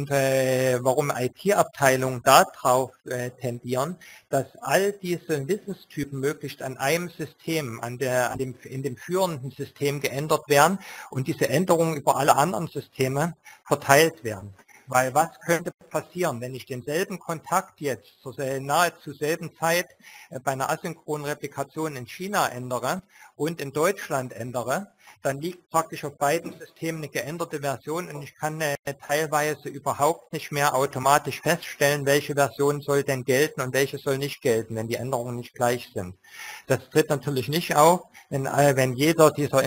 IT-Abteilungen darauf tendieren, dass all diese Wissenstypen möglichst an einem System, in dem führenden System geändert werden und diese Änderungen über alle anderen Systeme verteilt werden. Weil was könnte passieren, wenn ich denselben Kontakt jetzt zur nahezu selben Zeit bei einer asynchronen Replikation in China ändere und in Deutschland ändere, dann liegt praktisch auf beiden Systemen eine geänderte Version und ich kann teilweise überhaupt nicht mehr automatisch feststellen, welche Version soll denn gelten und welche soll nicht gelten, wenn die Änderungen nicht gleich sind. Das tritt natürlich nicht auf, wenn jeder dieser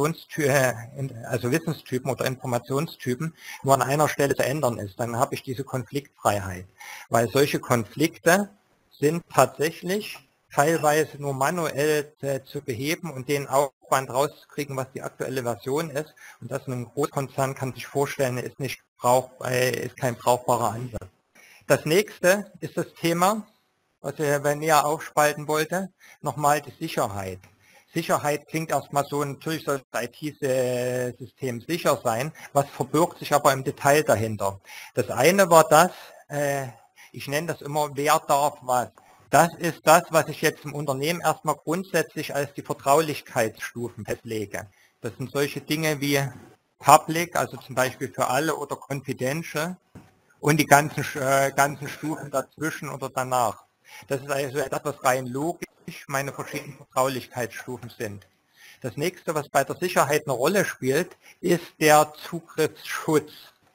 also Wissenstypen oder Informationstypen nur an einer Stelle zu ändern ist, dann habe ich diese Konfliktfreiheit, weil solche Konflikte sind tatsächlich teilweise nur manuell zu beheben und den Aufwand rauszukriegen, was die aktuelle Version ist. Und das in einem Großkonzern kann sich vorstellen, ist kein brauchbarer Ansatz. Das nächste ist das Thema, was ich näher aufspalten wollte, nochmal die Sicherheit. Sicherheit klingt erstmal so, natürlich soll das IT-System sicher sein, was verbirgt sich aber im Detail dahinter. Das eine war das, ich nenne das immer, wer darf was. Das ist das, was ich jetzt im Unternehmen erstmal grundsätzlich als die Vertraulichkeitsstufen festlege. Das sind solche Dinge wie Public, also zum Beispiel für alle, oder Confidential und die ganzen Stufen dazwischen oder danach. Das ist also etwas, was rein logisch meine verschiedenen Vertraulichkeitsstufen sind. Das nächste, was bei der Sicherheit eine Rolle spielt, ist der Zugriffsschutz.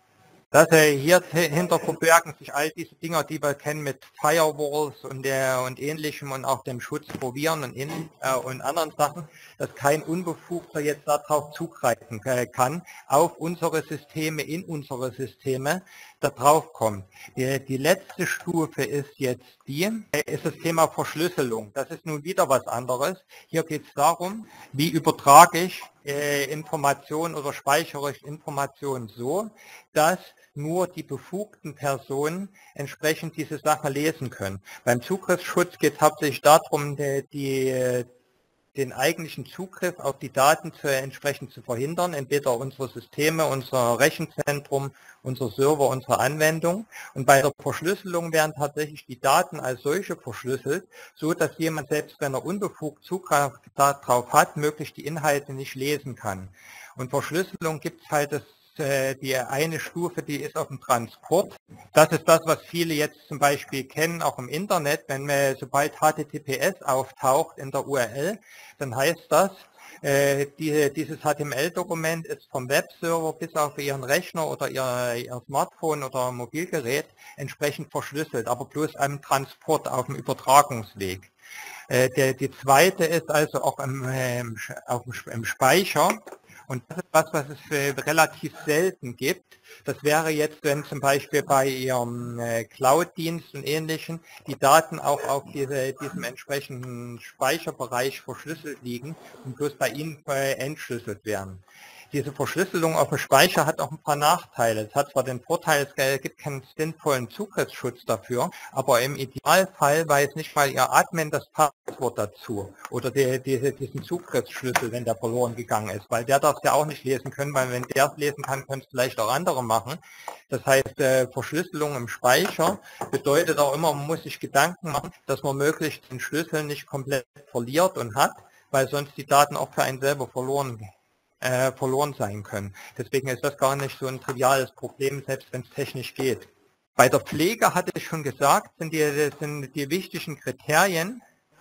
Hier hinter verbergen sich all diese Dinger, die wir kennen mit Firewalls und Ähnlichem und auch dem Schutz vor Viren und anderen Sachen, dass kein Unbefugter jetzt darauf zugreifen kann, auf unsere Systeme, in unsere Systeme, da drauf kommt. Die letzte Stufe ist jetzt ist das Thema Verschlüsselung. Das ist nun wieder was anderes. Hier geht es darum, wie übertrage ich Informationen oder speichere ich Informationen so, dass nur die befugten Personen entsprechend diese Sache lesen können. Beim Zugriffsschutz geht es hauptsächlich darum, den eigentlichen Zugriff auf die Daten entsprechend zu verhindern, entweder unsere Systeme, unser Rechenzentrum, unser Server, unsere Anwendung. Und bei der Verschlüsselung werden tatsächlich die Daten als solche verschlüsselt, so dass jemand, selbst wenn er unbefugt Zugriff darauf hat, möglichst die Inhalte nicht lesen kann. Und Verschlüsselung gibt es halt die eine Stufe, die ist auf dem Transport. Das ist das, was viele jetzt zum Beispiel kennen, auch im Internet. Sobald HTTPS auftaucht in der URL, dann heißt das, dieses HTML-Dokument ist vom Webserver bis auf Ihren Rechner oder Ihr Smartphone oder Mobilgerät entsprechend verschlüsselt, aber bloß am Transport, auf dem Übertragungsweg. Die zweite ist also auch im Speicher. Und das ist was es relativ selten gibt. Das wäre jetzt, wenn zum Beispiel bei Ihrem Cloud-Dienst und Ähnlichem die Daten auch auf diesem entsprechenden Speicherbereich verschlüsselt liegen und bloß bei Ihnen entschlüsselt werden. Diese Verschlüsselung auf dem Speicher hat auch ein paar Nachteile. Es hat zwar den Vorteil, es gibt keinen sinnvollen Zugriffsschutz dafür, aber im Idealfall weiß nicht mal Ihr Admin das Passwort dazu oder diesen Zugriffsschlüssel, wenn der verloren gegangen ist, weil der darf es ja auch nicht lesen können, weil wenn der es lesen kann, können es vielleicht auch andere machen. Das heißt, Verschlüsselung im Speicher bedeutet auch immer, man muss sich Gedanken machen, dass man möglichst den Schlüssel nicht komplett verliert und hat, weil sonst die Daten auch für einen selber verloren sein können. Deswegen ist das gar nicht so ein triviales Problem, selbst wenn es technisch geht. Bei der Pflege, hatte ich schon gesagt, sind die wichtigen Kriterien,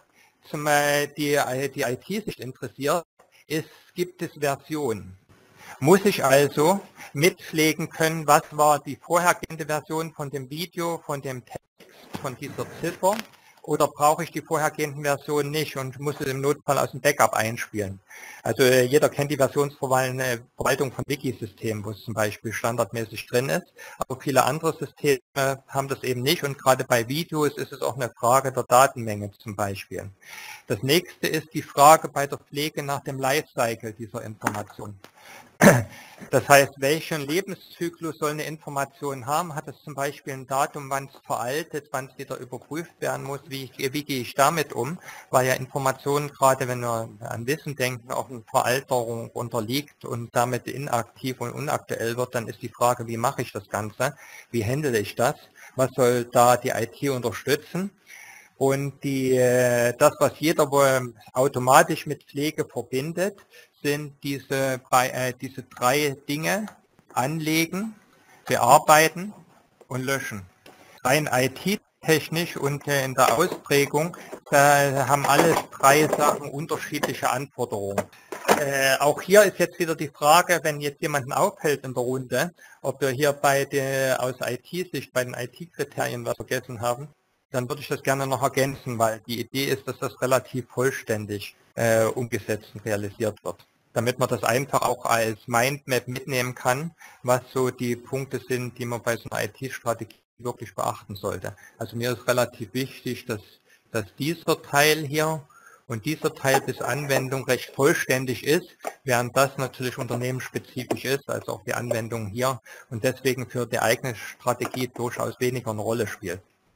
die IT sich interessiert, gibt es Versionen. Muss ich also mitpflegen können, was war die vorhergehende Version von dem Video, von dem Text, von dieser Ziffer, oder brauche ich die vorhergehenden Versionen nicht und muss es im Notfall aus dem Backup einspielen. Also jeder kennt die Versionsverwaltung von Wiki-Systemen, wo es zum Beispiel standardmäßig drin ist, aber viele andere Systeme haben das eben nicht und gerade bei Videos ist es auch eine Frage der Datenmenge zum Beispiel. Das nächste ist die Frage bei der Pflege nach dem Lifecycle dieser Information. Das heißt, welchen Lebenszyklus soll eine Information haben? Hat es zum Beispiel ein Datum, wann es veraltet, wann es wieder überprüft werden muss? Wie gehe ich damit um? Weil ja Informationen, gerade wenn wir an Wissen denken, auch eine Veralterung unterliegt und damit inaktiv und unaktuell wird, dann ist die Frage, wie mache ich das Ganze? Wie handle ich das? Was soll da die IT unterstützen? Und das, was jeder wohl automatisch mit Pflege verbindet, sind diese 3 Dinge: Anlegen, Bearbeiten und Löschen. Rein IT-technisch und in der Ausprägung, da haben alle 3 Sachen unterschiedliche Anforderungen. Auch hier ist jetzt wieder die Frage, wenn jetzt jemanden aufhält in der Runde, ob wir hier aus IT-Sicht bei den IT-Kriterien was vergessen haben, dann würde ich das gerne noch ergänzen, weil die Idee ist, dass das relativ vollständig umgesetzt und realisiert wird, damit man das einfach auch als Mindmap mitnehmen kann, was so die Punkte sind, die man bei so einer IT-Strategie wirklich beachten sollte. Also mir ist relativ wichtig, dass dieser Teil hier und dieser Teil bis Anwendung recht vollständig ist, während das natürlich unternehmensspezifisch ist, also auch die Anwendung hier und deswegen für die eigene Strategie durchaus weniger eine Rolle spielt.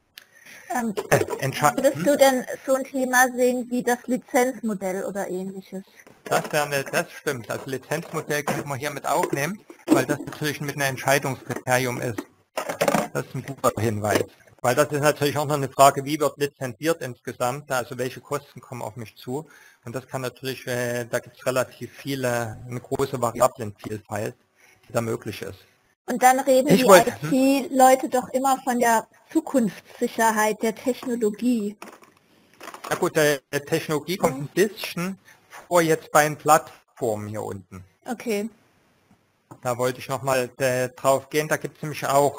Würdest du denn so ein Thema sehen wie das Lizenzmodell oder ähnliches? Das stimmt. Das Lizenzmodell können wir hier mit aufnehmen, weil das natürlich mit einem Entscheidungskriterium ist. Das ist ein guter Hinweis. Weil das ist natürlich auch noch eine Frage, wie wird lizenziert insgesamt, also welche Kosten kommen auf mich zu. Und das kann natürlich, da gibt es relativ eine große Variablenvielfalt, die da möglich ist. Und dann reden die IT-Leute doch immer von der Zukunftssicherheit der Technologie. Na gut, Technologie kommt ein bisschen vor jetzt bei den Plattformen hier unten. Okay. Da wollte ich nochmal drauf gehen. Da gibt es nämlich auch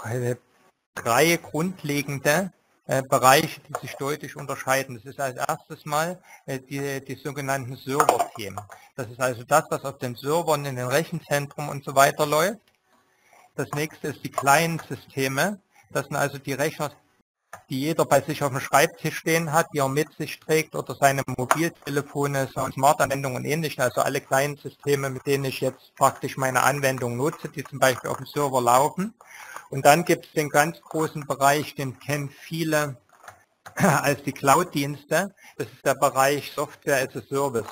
3 grundlegende Bereiche, die sich deutlich unterscheiden. Das ist als erstes mal die sogenannten Server-Themen. Das ist also das, was auf den Servern in den Rechenzentren und so weiter läuft. Das nächste ist die Client-Systeme. Das sind also die Rechner, die jeder bei sich auf dem Schreibtisch stehen hat, die er mit sich trägt oder seine Mobiltelefone, Smart-Anwendungen und ähnliches, also alle Client-Systeme, mit denen ich jetzt praktisch meine Anwendung nutze, die zum Beispiel auf dem Server laufen. Und dann gibt es den ganz großen Bereich, den kennen viele als die Cloud-Dienste. Das ist der Bereich Software as a Service.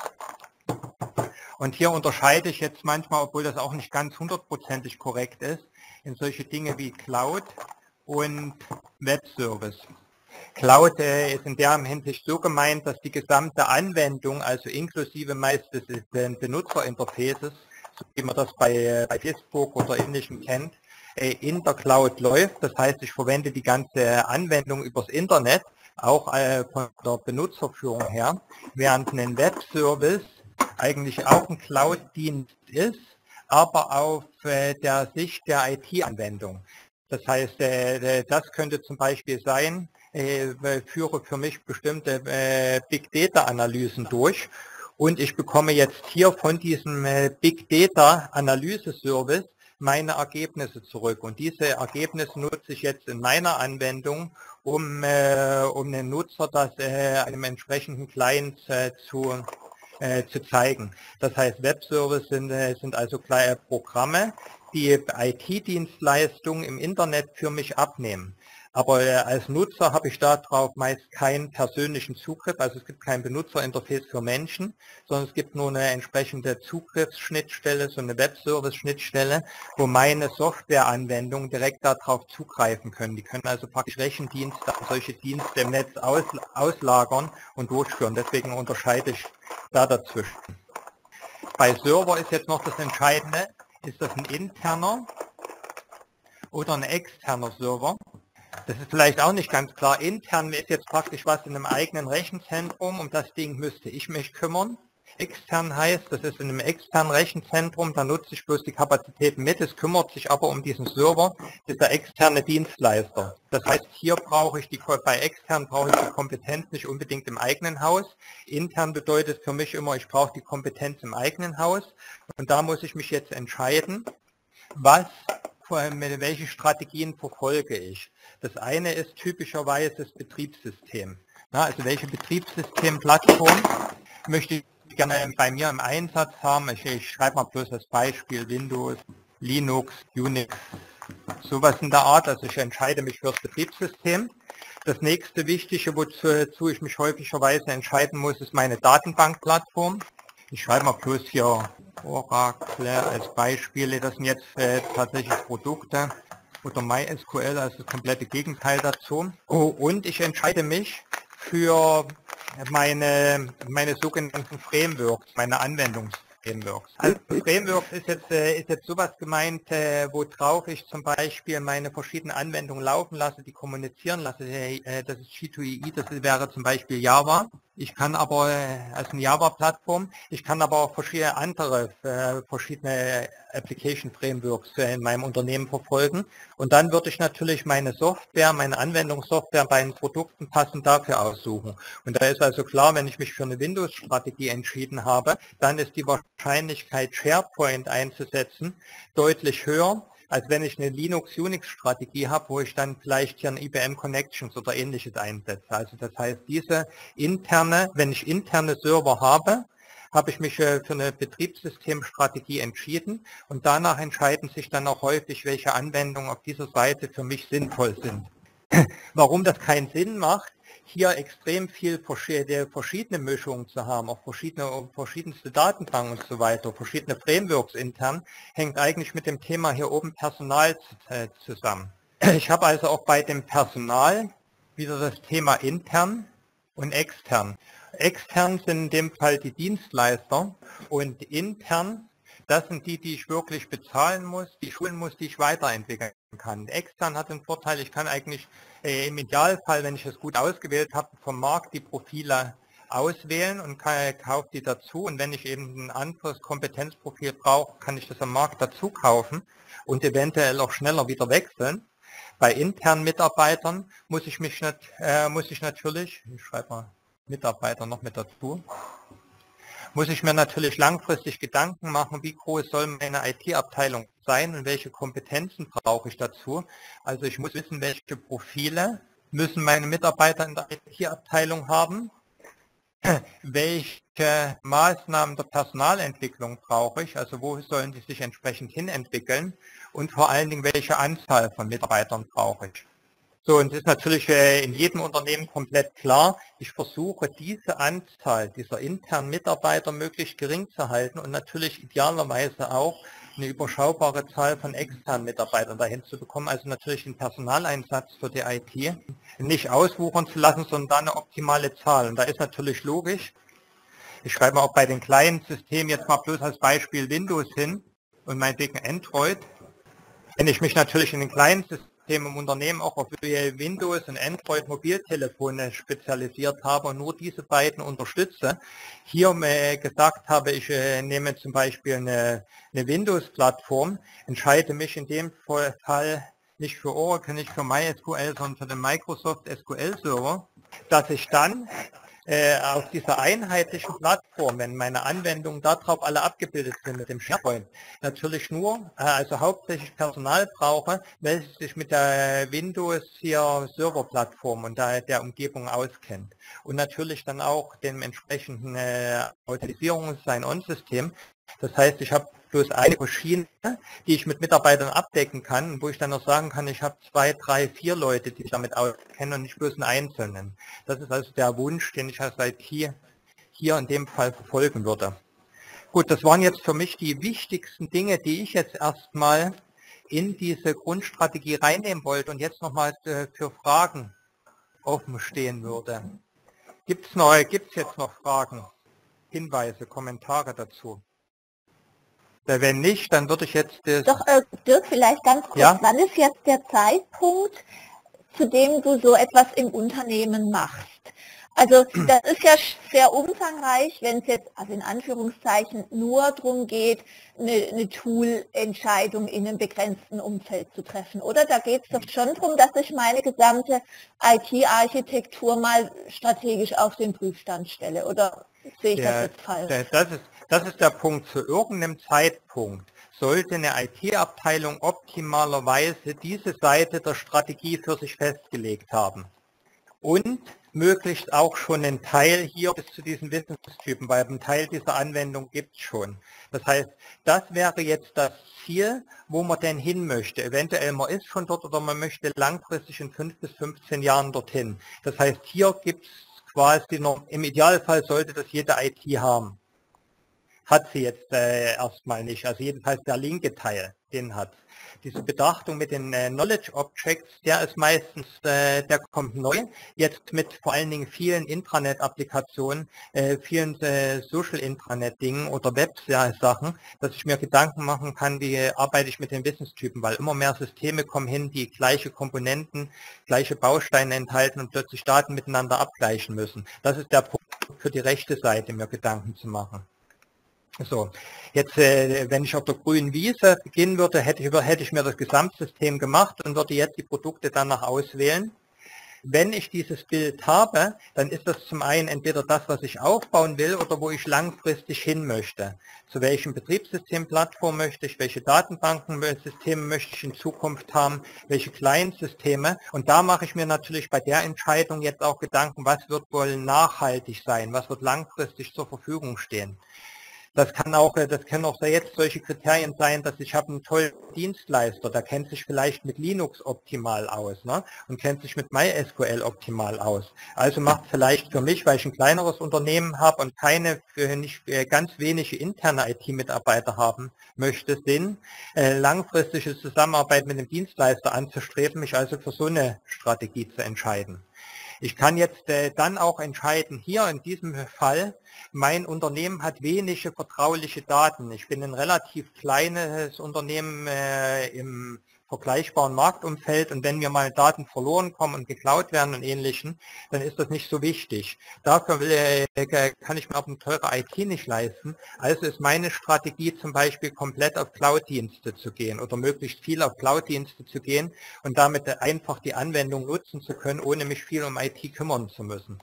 Und hier unterscheide ich jetzt manchmal, obwohl das auch nicht ganz hundertprozentig korrekt ist, in solche Dinge wie Cloud und Web-Service. Cloud ist in der Hinsicht so gemeint, dass die gesamte Anwendung, also inklusive meist des Benutzerinterfaces, so wie man das bei Facebook oder Ähnlichem kennt, in der Cloud läuft. Das heißt, ich verwende die ganze Anwendung übers Internet, auch von der Benutzerführung her, während ein Web-Service eigentlich auch ein Cloud-Dienst ist, aber auf der Sicht der IT-Anwendung. Das heißt, das könnte zum Beispiel sein, führe für mich bestimmte Big Data-Analysen durch und ich bekomme jetzt hier von diesem Big Data-Analyse-Service meine Ergebnisse zurück. Und diese Ergebnisse nutze ich jetzt in meiner Anwendung, um den Nutzer das einem entsprechenden Client zu zeigen. Das heißt, Webservice sind also kleine Programme, die IT-Dienstleistungen im Internet für mich abnehmen. Aber als Nutzer habe ich darauf meist keinen persönlichen Zugriff, also es gibt kein Benutzerinterface für Menschen, sondern es gibt nur eine entsprechende Zugriffsschnittstelle, so eine Webservice-Schnittstelle, wo meine Softwareanwendungen direkt darauf zugreifen können. Die können also praktisch Rechendienste, solche Dienste im Netz auslagern und durchführen. Deswegen unterscheide ich da dazwischen. Bei Server ist jetzt noch das Entscheidende, ist das ein interner oder ein externer Server? Das ist vielleicht auch nicht ganz klar. Intern ist jetzt praktisch was in einem eigenen Rechenzentrum, um das Ding müsste ich mich kümmern. Extern heißt, das ist in einem externen Rechenzentrum, da nutze ich bloß die Kapazitäten mit, es kümmert sich aber um diesen Server, das ist der externe Dienstleister. Das heißt, hier bei extern brauche ich die Kompetenz nicht unbedingt im eigenen Haus. Intern bedeutet für mich immer, ich brauche die Kompetenz im eigenen Haus und da muss ich mich jetzt entscheiden, welche Strategien verfolge ich. Das eine ist typischerweise das Betriebssystem. Also welche Betriebssystemplattform möchte ich gerne bei mir im Einsatz haben. Ich schreibe mal bloß das Beispiel Windows, Linux, Unix, sowas in der Art. Also ich entscheide mich für das Betriebssystem. Das nächste Wichtige, wozu ich mich häufigerweise entscheiden muss, ist meine Datenbankplattform. Ich schreibe mal bloß hier Oracle als Beispiele. Das sind jetzt tatsächlich Produkte oder MySQL, also das komplette Gegenteil dazu. Oh, und ich entscheide mich für meine sogenannten Frameworks, meine Anwendungsframeworks. Also Frameworks ist jetzt sowas gemeint, worauf ich zum Beispiel meine verschiedenen Anwendungen laufen lasse, die kommunizieren lasse. Das ist G2EE, das wäre zum Beispiel Java. Ich kann aber, als eine Java-Plattform, ich kann aber auch verschiedene andere, verschiedene Application Frameworks in meinem Unternehmen verfolgen. Und dann würde ich natürlich meine Software, meine Anwendungssoftware bei den Produkten passend dafür aussuchen. Und da ist also klar, wenn ich mich für eine Windows-Strategie entschieden habe, dann ist die Wahrscheinlichkeit, SharePoint einzusetzen, deutlich höher, als wenn ich eine Linux-Unix-Strategie habe, wo ich dann vielleicht hier ein IBM Connections oder ähnliches einsetze. Also das heißt, wenn ich interne Server habe, habe ich mich für eine Betriebssystemstrategie entschieden und danach entscheiden sich dann auch häufig, welche Anwendungen auf dieser Seite für mich sinnvoll sind. Warum das keinen Sinn macht, hier extrem viel verschiedene Mischungen zu haben, auch verschiedenste Datenbanken und so weiter, verschiedene Frameworks intern, hängt eigentlich mit dem Thema hier oben Personal zusammen. Ich habe also auch bei dem Personal wieder das Thema intern und extern. Extern sind in dem Fall die Dienstleister und intern, das sind die, die ich wirklich bezahlen muss, die schulen muss, die ich weiterentwickeln kann. Extern hat den Vorteil, ich kann eigentlich im Idealfall, wenn ich es gut ausgewählt habe, vom Markt die Profile auswählen und kaufe die dazu. Und wenn ich eben ein anderes Kompetenzprofil brauche, kann ich das am Markt dazu kaufen und eventuell auch schneller wieder wechseln. Bei internen Mitarbeitern muss ich natürlich, ich schreibe mal Mitarbeiter noch mit dazu, muss ich mir natürlich langfristig Gedanken machen, wie groß soll meine IT-Abteilung sein und welche Kompetenzen brauche ich dazu. Also ich muss wissen, welche Profile müssen meine Mitarbeiter in der IT-Abteilung haben, welche Maßnahmen der Personalentwicklung brauche ich, also wo sollen die sich entsprechend hin entwickeln und vor allen Dingen, welche Anzahl von Mitarbeitern brauche ich. So, und es ist natürlich in jedem Unternehmen komplett klar, ich versuche diese Anzahl dieser internen Mitarbeiter möglichst gering zu halten und natürlich idealerweise auch eine überschaubare Zahl von externen Mitarbeitern dahin zu bekommen, also natürlich den Personaleinsatz für die IT nicht auswuchern zu lassen, sondern eine optimale Zahl. Und da ist natürlich logisch, ich schreibe mal auch bei den kleinen Systemen jetzt mal bloß als Beispiel Windows hin und meinetwegen Android. Wenn ich mich natürlich in den kleinen Systemen im Unternehmen auch auf Windows und Android Mobiltelefone spezialisiert habe und nur diese beiden unterstütze, hier gesagt habe, ich nehme zum Beispiel eine Windows-Plattform, entscheide mich in dem Fall nicht für Oracle, nicht für MySQL, sondern für den Microsoft SQL Server, dass ich dann auf dieser einheitlichen Plattform, wenn meine Anwendungen darauf alle abgebildet sind mit dem SharePoint, natürlich nur, also hauptsächlich Personal brauche, welches sich mit der Windows hier Serverplattform und der Umgebung auskennt. Und natürlich dann auch dem entsprechenden Autorisierung Sign-on-System. Das heißt, ich habe bloß eine Maschine, die ich mit Mitarbeitern abdecken kann, wo ich dann noch sagen kann, ich habe 2, 3, 4 Leute, die sich damit auskennen und nicht bloß einen Einzelnen. Das ist also der Wunsch, den ich als IT hier in dem Fall verfolgen würde. Gut, das waren jetzt für mich die wichtigsten Dinge, die ich jetzt erstmal in diese Grundstrategie reinnehmen wollte und jetzt nochmal für Fragen offen stehen würde. Gibt es jetzt noch Fragen, Hinweise, Kommentare dazu? Wenn nicht, dann würde ich jetzt... Doch, Dirk, vielleicht ganz kurz, ja? Wann ist jetzt der Zeitpunkt, zu dem du so etwas im Unternehmen machst? Also das ist ja sehr umfangreich, wenn es jetzt, also in Anführungszeichen, nur darum geht, eine Tool-Entscheidung in einem begrenzten Umfeld zu treffen, oder? Da geht es doch schon darum, dass ich meine gesamte IT-Architektur mal strategisch auf den Prüfstand stelle, oder sehe ich das jetzt falsch? Das ist der Punkt. Zu irgendeinem Zeitpunkt sollte eine IT-Abteilung optimalerweise diese Seite der Strategie für sich festgelegt haben. Und möglichst auch schon einen Teil hier bis zu diesen Wissenstypen, weil einen Teil dieser Anwendung gibt es schon. Das heißt, das wäre jetzt das Ziel, wo man denn hin möchte. Eventuell man ist schon dort oder man möchte langfristig in 5 bis 15 Jahren dorthin. Das heißt, hier gibt es quasi noch, im Idealfall sollte das jede IT haben. Hat sie jetzt erstmal nicht, also jedenfalls der linke Teil, den hat. Diese Betrachtung mit den Knowledge Objects, der ist meistens, der kommt neu, jetzt mit vor allen Dingen vielen Intranet-Applikationen, vielen Social-Intranet-Dingen oder Web-Sachen, dass ich mir Gedanken machen kann, wie arbeite ich mit den Wissenstypen, weil immer mehr Systeme kommen hin, die gleiche Komponenten, gleiche Bausteine enthalten und plötzlich Daten miteinander abgleichen müssen. Das ist der Punkt für die rechte Seite, mir Gedanken zu machen. So, jetzt, wenn ich auf der grünen Wiese beginnen würde, hätte ich mir das Gesamtsystem gemacht und würde jetzt die Produkte danach auswählen. Wenn ich dieses Bild habe, dann ist das zum einen entweder das, was ich aufbauen will oder wo ich langfristig hin möchte. Zu welchem Betriebssystemplattform möchte ich, welche Datenbankensysteme möchte ich in Zukunft haben, welche Client-Systeme. Und da mache ich mir natürlich bei der Entscheidung jetzt auch Gedanken, was wird wohl nachhaltig sein, was wird langfristig zur Verfügung stehen. Das können auch jetzt solche Kriterien sein, dass ich habe einen tollen Dienstleister, der kennt sich vielleicht mit Linux optimal aus, ne? Und kennt sich mit MySQL optimal aus. Also macht vielleicht für mich, weil ich ein kleineres Unternehmen habe und ganz wenige interne IT-Mitarbeiter haben möchte, Sinn, langfristige Zusammenarbeit mit dem Dienstleister anzustreben, mich also für so eine Strategie zu entscheiden. Ich kann jetzt dann auch entscheiden, hier in diesem Fall, mein Unternehmen hat wenige vertrauliche Daten. Ich bin ein relativ kleines Unternehmen im vergleichbaren Marktumfeld und wenn mir mal Daten verloren kommen und geklaut werden und Ähnlichem, dann ist das nicht so wichtig. Dafür kann ich mir auch eine teure IT nicht leisten. Also ist meine Strategie zum Beispiel komplett auf Cloud-Dienste zu gehen oder möglichst viel auf Cloud-Dienste zu gehen und damit einfach die Anwendung nutzen zu können, ohne mich viel um IT kümmern zu müssen.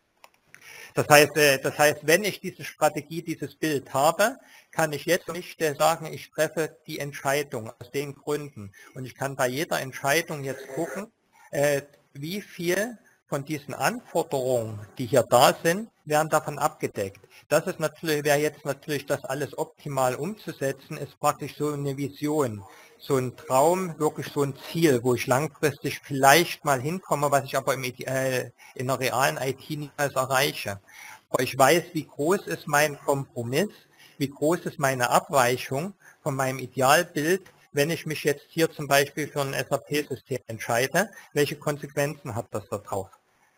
Das heißt, wenn ich diese Strategie, dieses Bild habe, kann ich jetzt nicht sagen, ich treffe die Entscheidung aus den Gründen. Und ich kann bei jeder Entscheidung jetzt gucken, wie viel von diesen Anforderungen, die hier da sind, werden davon abgedeckt. Wäre jetzt natürlich das alles optimal umzusetzen, ist praktisch so eine Vision, so ein Traum, wirklich so ein Ziel, wo ich langfristig vielleicht mal hinkomme, was ich aber in der realen IT niemals erreiche. Aber ich weiß, wie groß ist mein Kompromiss, wie groß ist meine Abweichung von meinem Idealbild, wenn ich mich jetzt hier zum Beispiel für ein SAP-System entscheide, welche Konsequenzen hat das da drauf?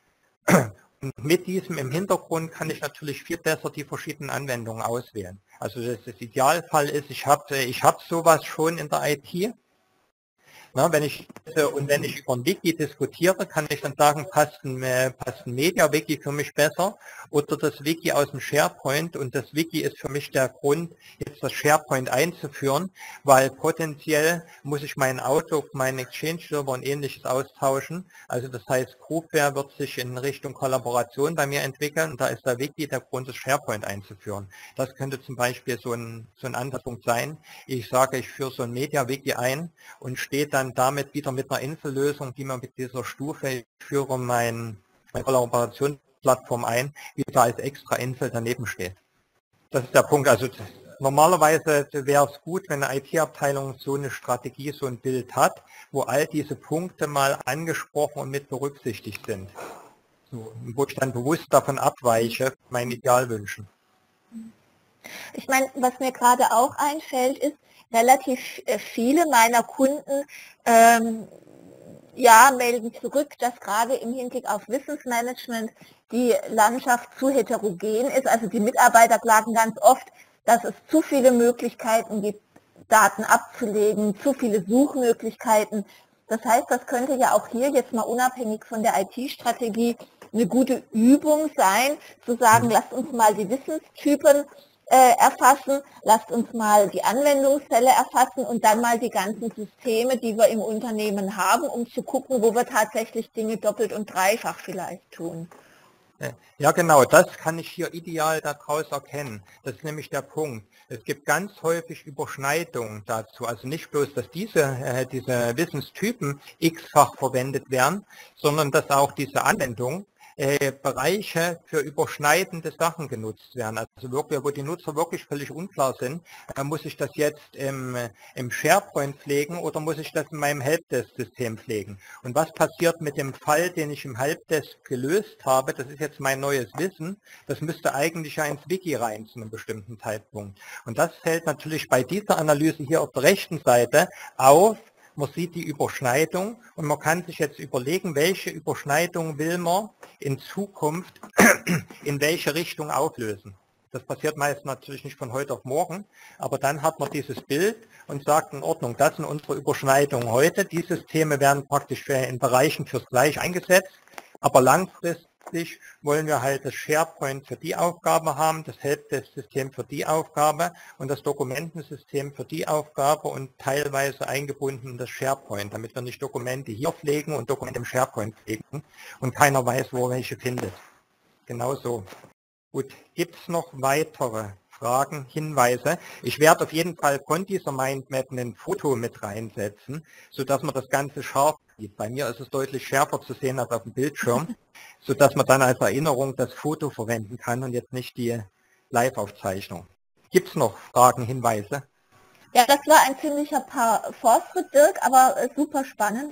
Und mit diesem im Hintergrund kann ich natürlich viel besser die verschiedenen Anwendungen auswählen. Also das Idealfall ist, ich habe sowas schon in der IT. Na, wenn ich über ein Wiki diskutiere, kann ich dann sagen, passt ein Media-Wiki für mich besser oder das Wiki aus dem SharePoint, und das Wiki ist für mich der Grund, jetzt das SharePoint einzuführen, weil potenziell muss ich meinen Outlook, meinen Exchange-Server und Ähnliches austauschen. Also das heißt, Groupware wird sich in Richtung Kollaboration bei mir entwickeln und da ist der Wiki der Grund, das SharePoint einzuführen. Das könnte zum Beispiel so ein Ansatzpunkt sein. Ich sage, ich führe so ein Media-Wiki ein und stehe dann damit wieder mit einer Insellösung, die man mit dieser Stufe, ich führe meine Kollaborationsplattform ein, wie da als extra Insel daneben steht. Das ist der Punkt. Also normalerweise wäre es gut, wenn eine IT-Abteilung so eine Strategie, so ein Bild hat, wo all diese Punkte mal angesprochen und mit berücksichtigt sind. So, wo ich dann bewusst davon abweiche, meinen Idealwünschen. Ich meine, was mir gerade auch einfällt, ist, relativ viele meiner Kunden melden zurück, dass gerade im Hinblick auf Wissensmanagement die Landschaft zu heterogen ist. Also die Mitarbeiter klagen ganz oft, dass es zu viele Möglichkeiten gibt, Daten abzulegen, zu viele Suchmöglichkeiten. Das heißt, das könnte ja auch hier jetzt mal unabhängig von der IT-Strategie eine gute Übung sein, zu sagen, lasst uns mal die Wissenstypen erfassen, lasst uns mal die Anwendungsfälle erfassen und dann mal die ganzen Systeme, die wir im Unternehmen haben, um zu gucken, wo wir tatsächlich Dinge doppelt und dreifach vielleicht tun. Ja genau, das kann ich hier ideal daraus erkennen. Das ist nämlich der Punkt. Es gibt ganz häufig Überschneidungen dazu. Also nicht bloß, dass diese Wissenstypen x-fach verwendet werden, sondern dass auch diese Anwendungen Bereiche für überschneidende Sachen genutzt werden. Also wirklich, wo die Nutzer wirklich völlig unklar sind, muss ich das jetzt im SharePoint pflegen oder muss ich das in meinem Helpdesk-System pflegen? Und was passiert mit dem Fall, den ich im Helpdesk gelöst habe? Das ist jetzt mein neues Wissen. Das müsste eigentlich ja ins Wiki rein zu einem bestimmten Zeitpunkt. Und das fällt natürlich bei dieser Analyse hier auf der rechten Seite auf. Man sieht die Überschneidung und man kann sich jetzt überlegen, welche Überschneidung will man in Zukunft in welche Richtung auflösen. Das passiert meist natürlich nicht von heute auf morgen, aber dann hat man dieses Bild und sagt in Ordnung, das sind unsere Überschneidungen heute. Die Systeme werden praktisch in Bereichen fürs Gleich eingesetzt, aber langfristig wollen wir halt das SharePoint für die Aufgabe haben, das Helpdesk-System für die Aufgabe und das Dokumentensystem für die Aufgabe und teilweise eingebunden in das SharePoint, damit wir nicht Dokumente hier pflegen und Dokumente im SharePoint pflegen und keiner weiß, wo er welche findet. Genau so. Gut, gibt es noch weitere Fragen, Hinweise? Ich werde auf jeden Fall von dieser Mindmap ein Foto mit reinsetzen, sodass man das Ganze scharf sieht. Bei mir ist es deutlich schärfer zu sehen als auf dem Bildschirm, sodass man dann als Erinnerung das Foto verwenden kann und jetzt nicht die Live-Aufzeichnung. Gibt es noch Fragen, Hinweise? Ja, das war ein ziemlicher Fortschritt, Dirk, aber super spannend.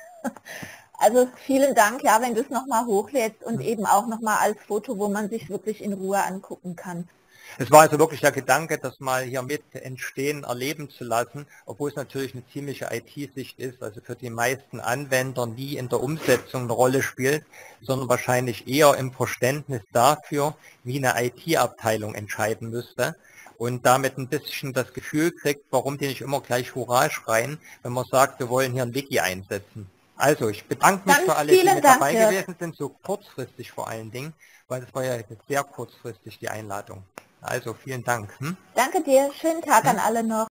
Also vielen Dank, ja, wenn du es nochmal hochlädst und eben auch nochmal als Foto, wo man sich wirklich in Ruhe angucken kann. Es war also wirklich der Gedanke, das mal hier mit entstehen, erleben zu lassen, obwohl es natürlich eine ziemliche IT-Sicht ist, also für die meisten Anwender nie in der Umsetzung eine Rolle spielt, sondern wahrscheinlich eher im Verständnis dafür, wie eine IT-Abteilung entscheiden müsste und damit ein bisschen das Gefühl kriegt, warum die nicht immer gleich Hurra schreien, wenn man sagt, wir wollen hier ein Wiki einsetzen. Also, ich bedanke mich für alle, die mit dabei gewesen sind, so kurzfristig vor allen Dingen, weil das war ja sehr kurzfristig die Einladung. Also, vielen Dank. Danke dir, schönen Tag an alle noch.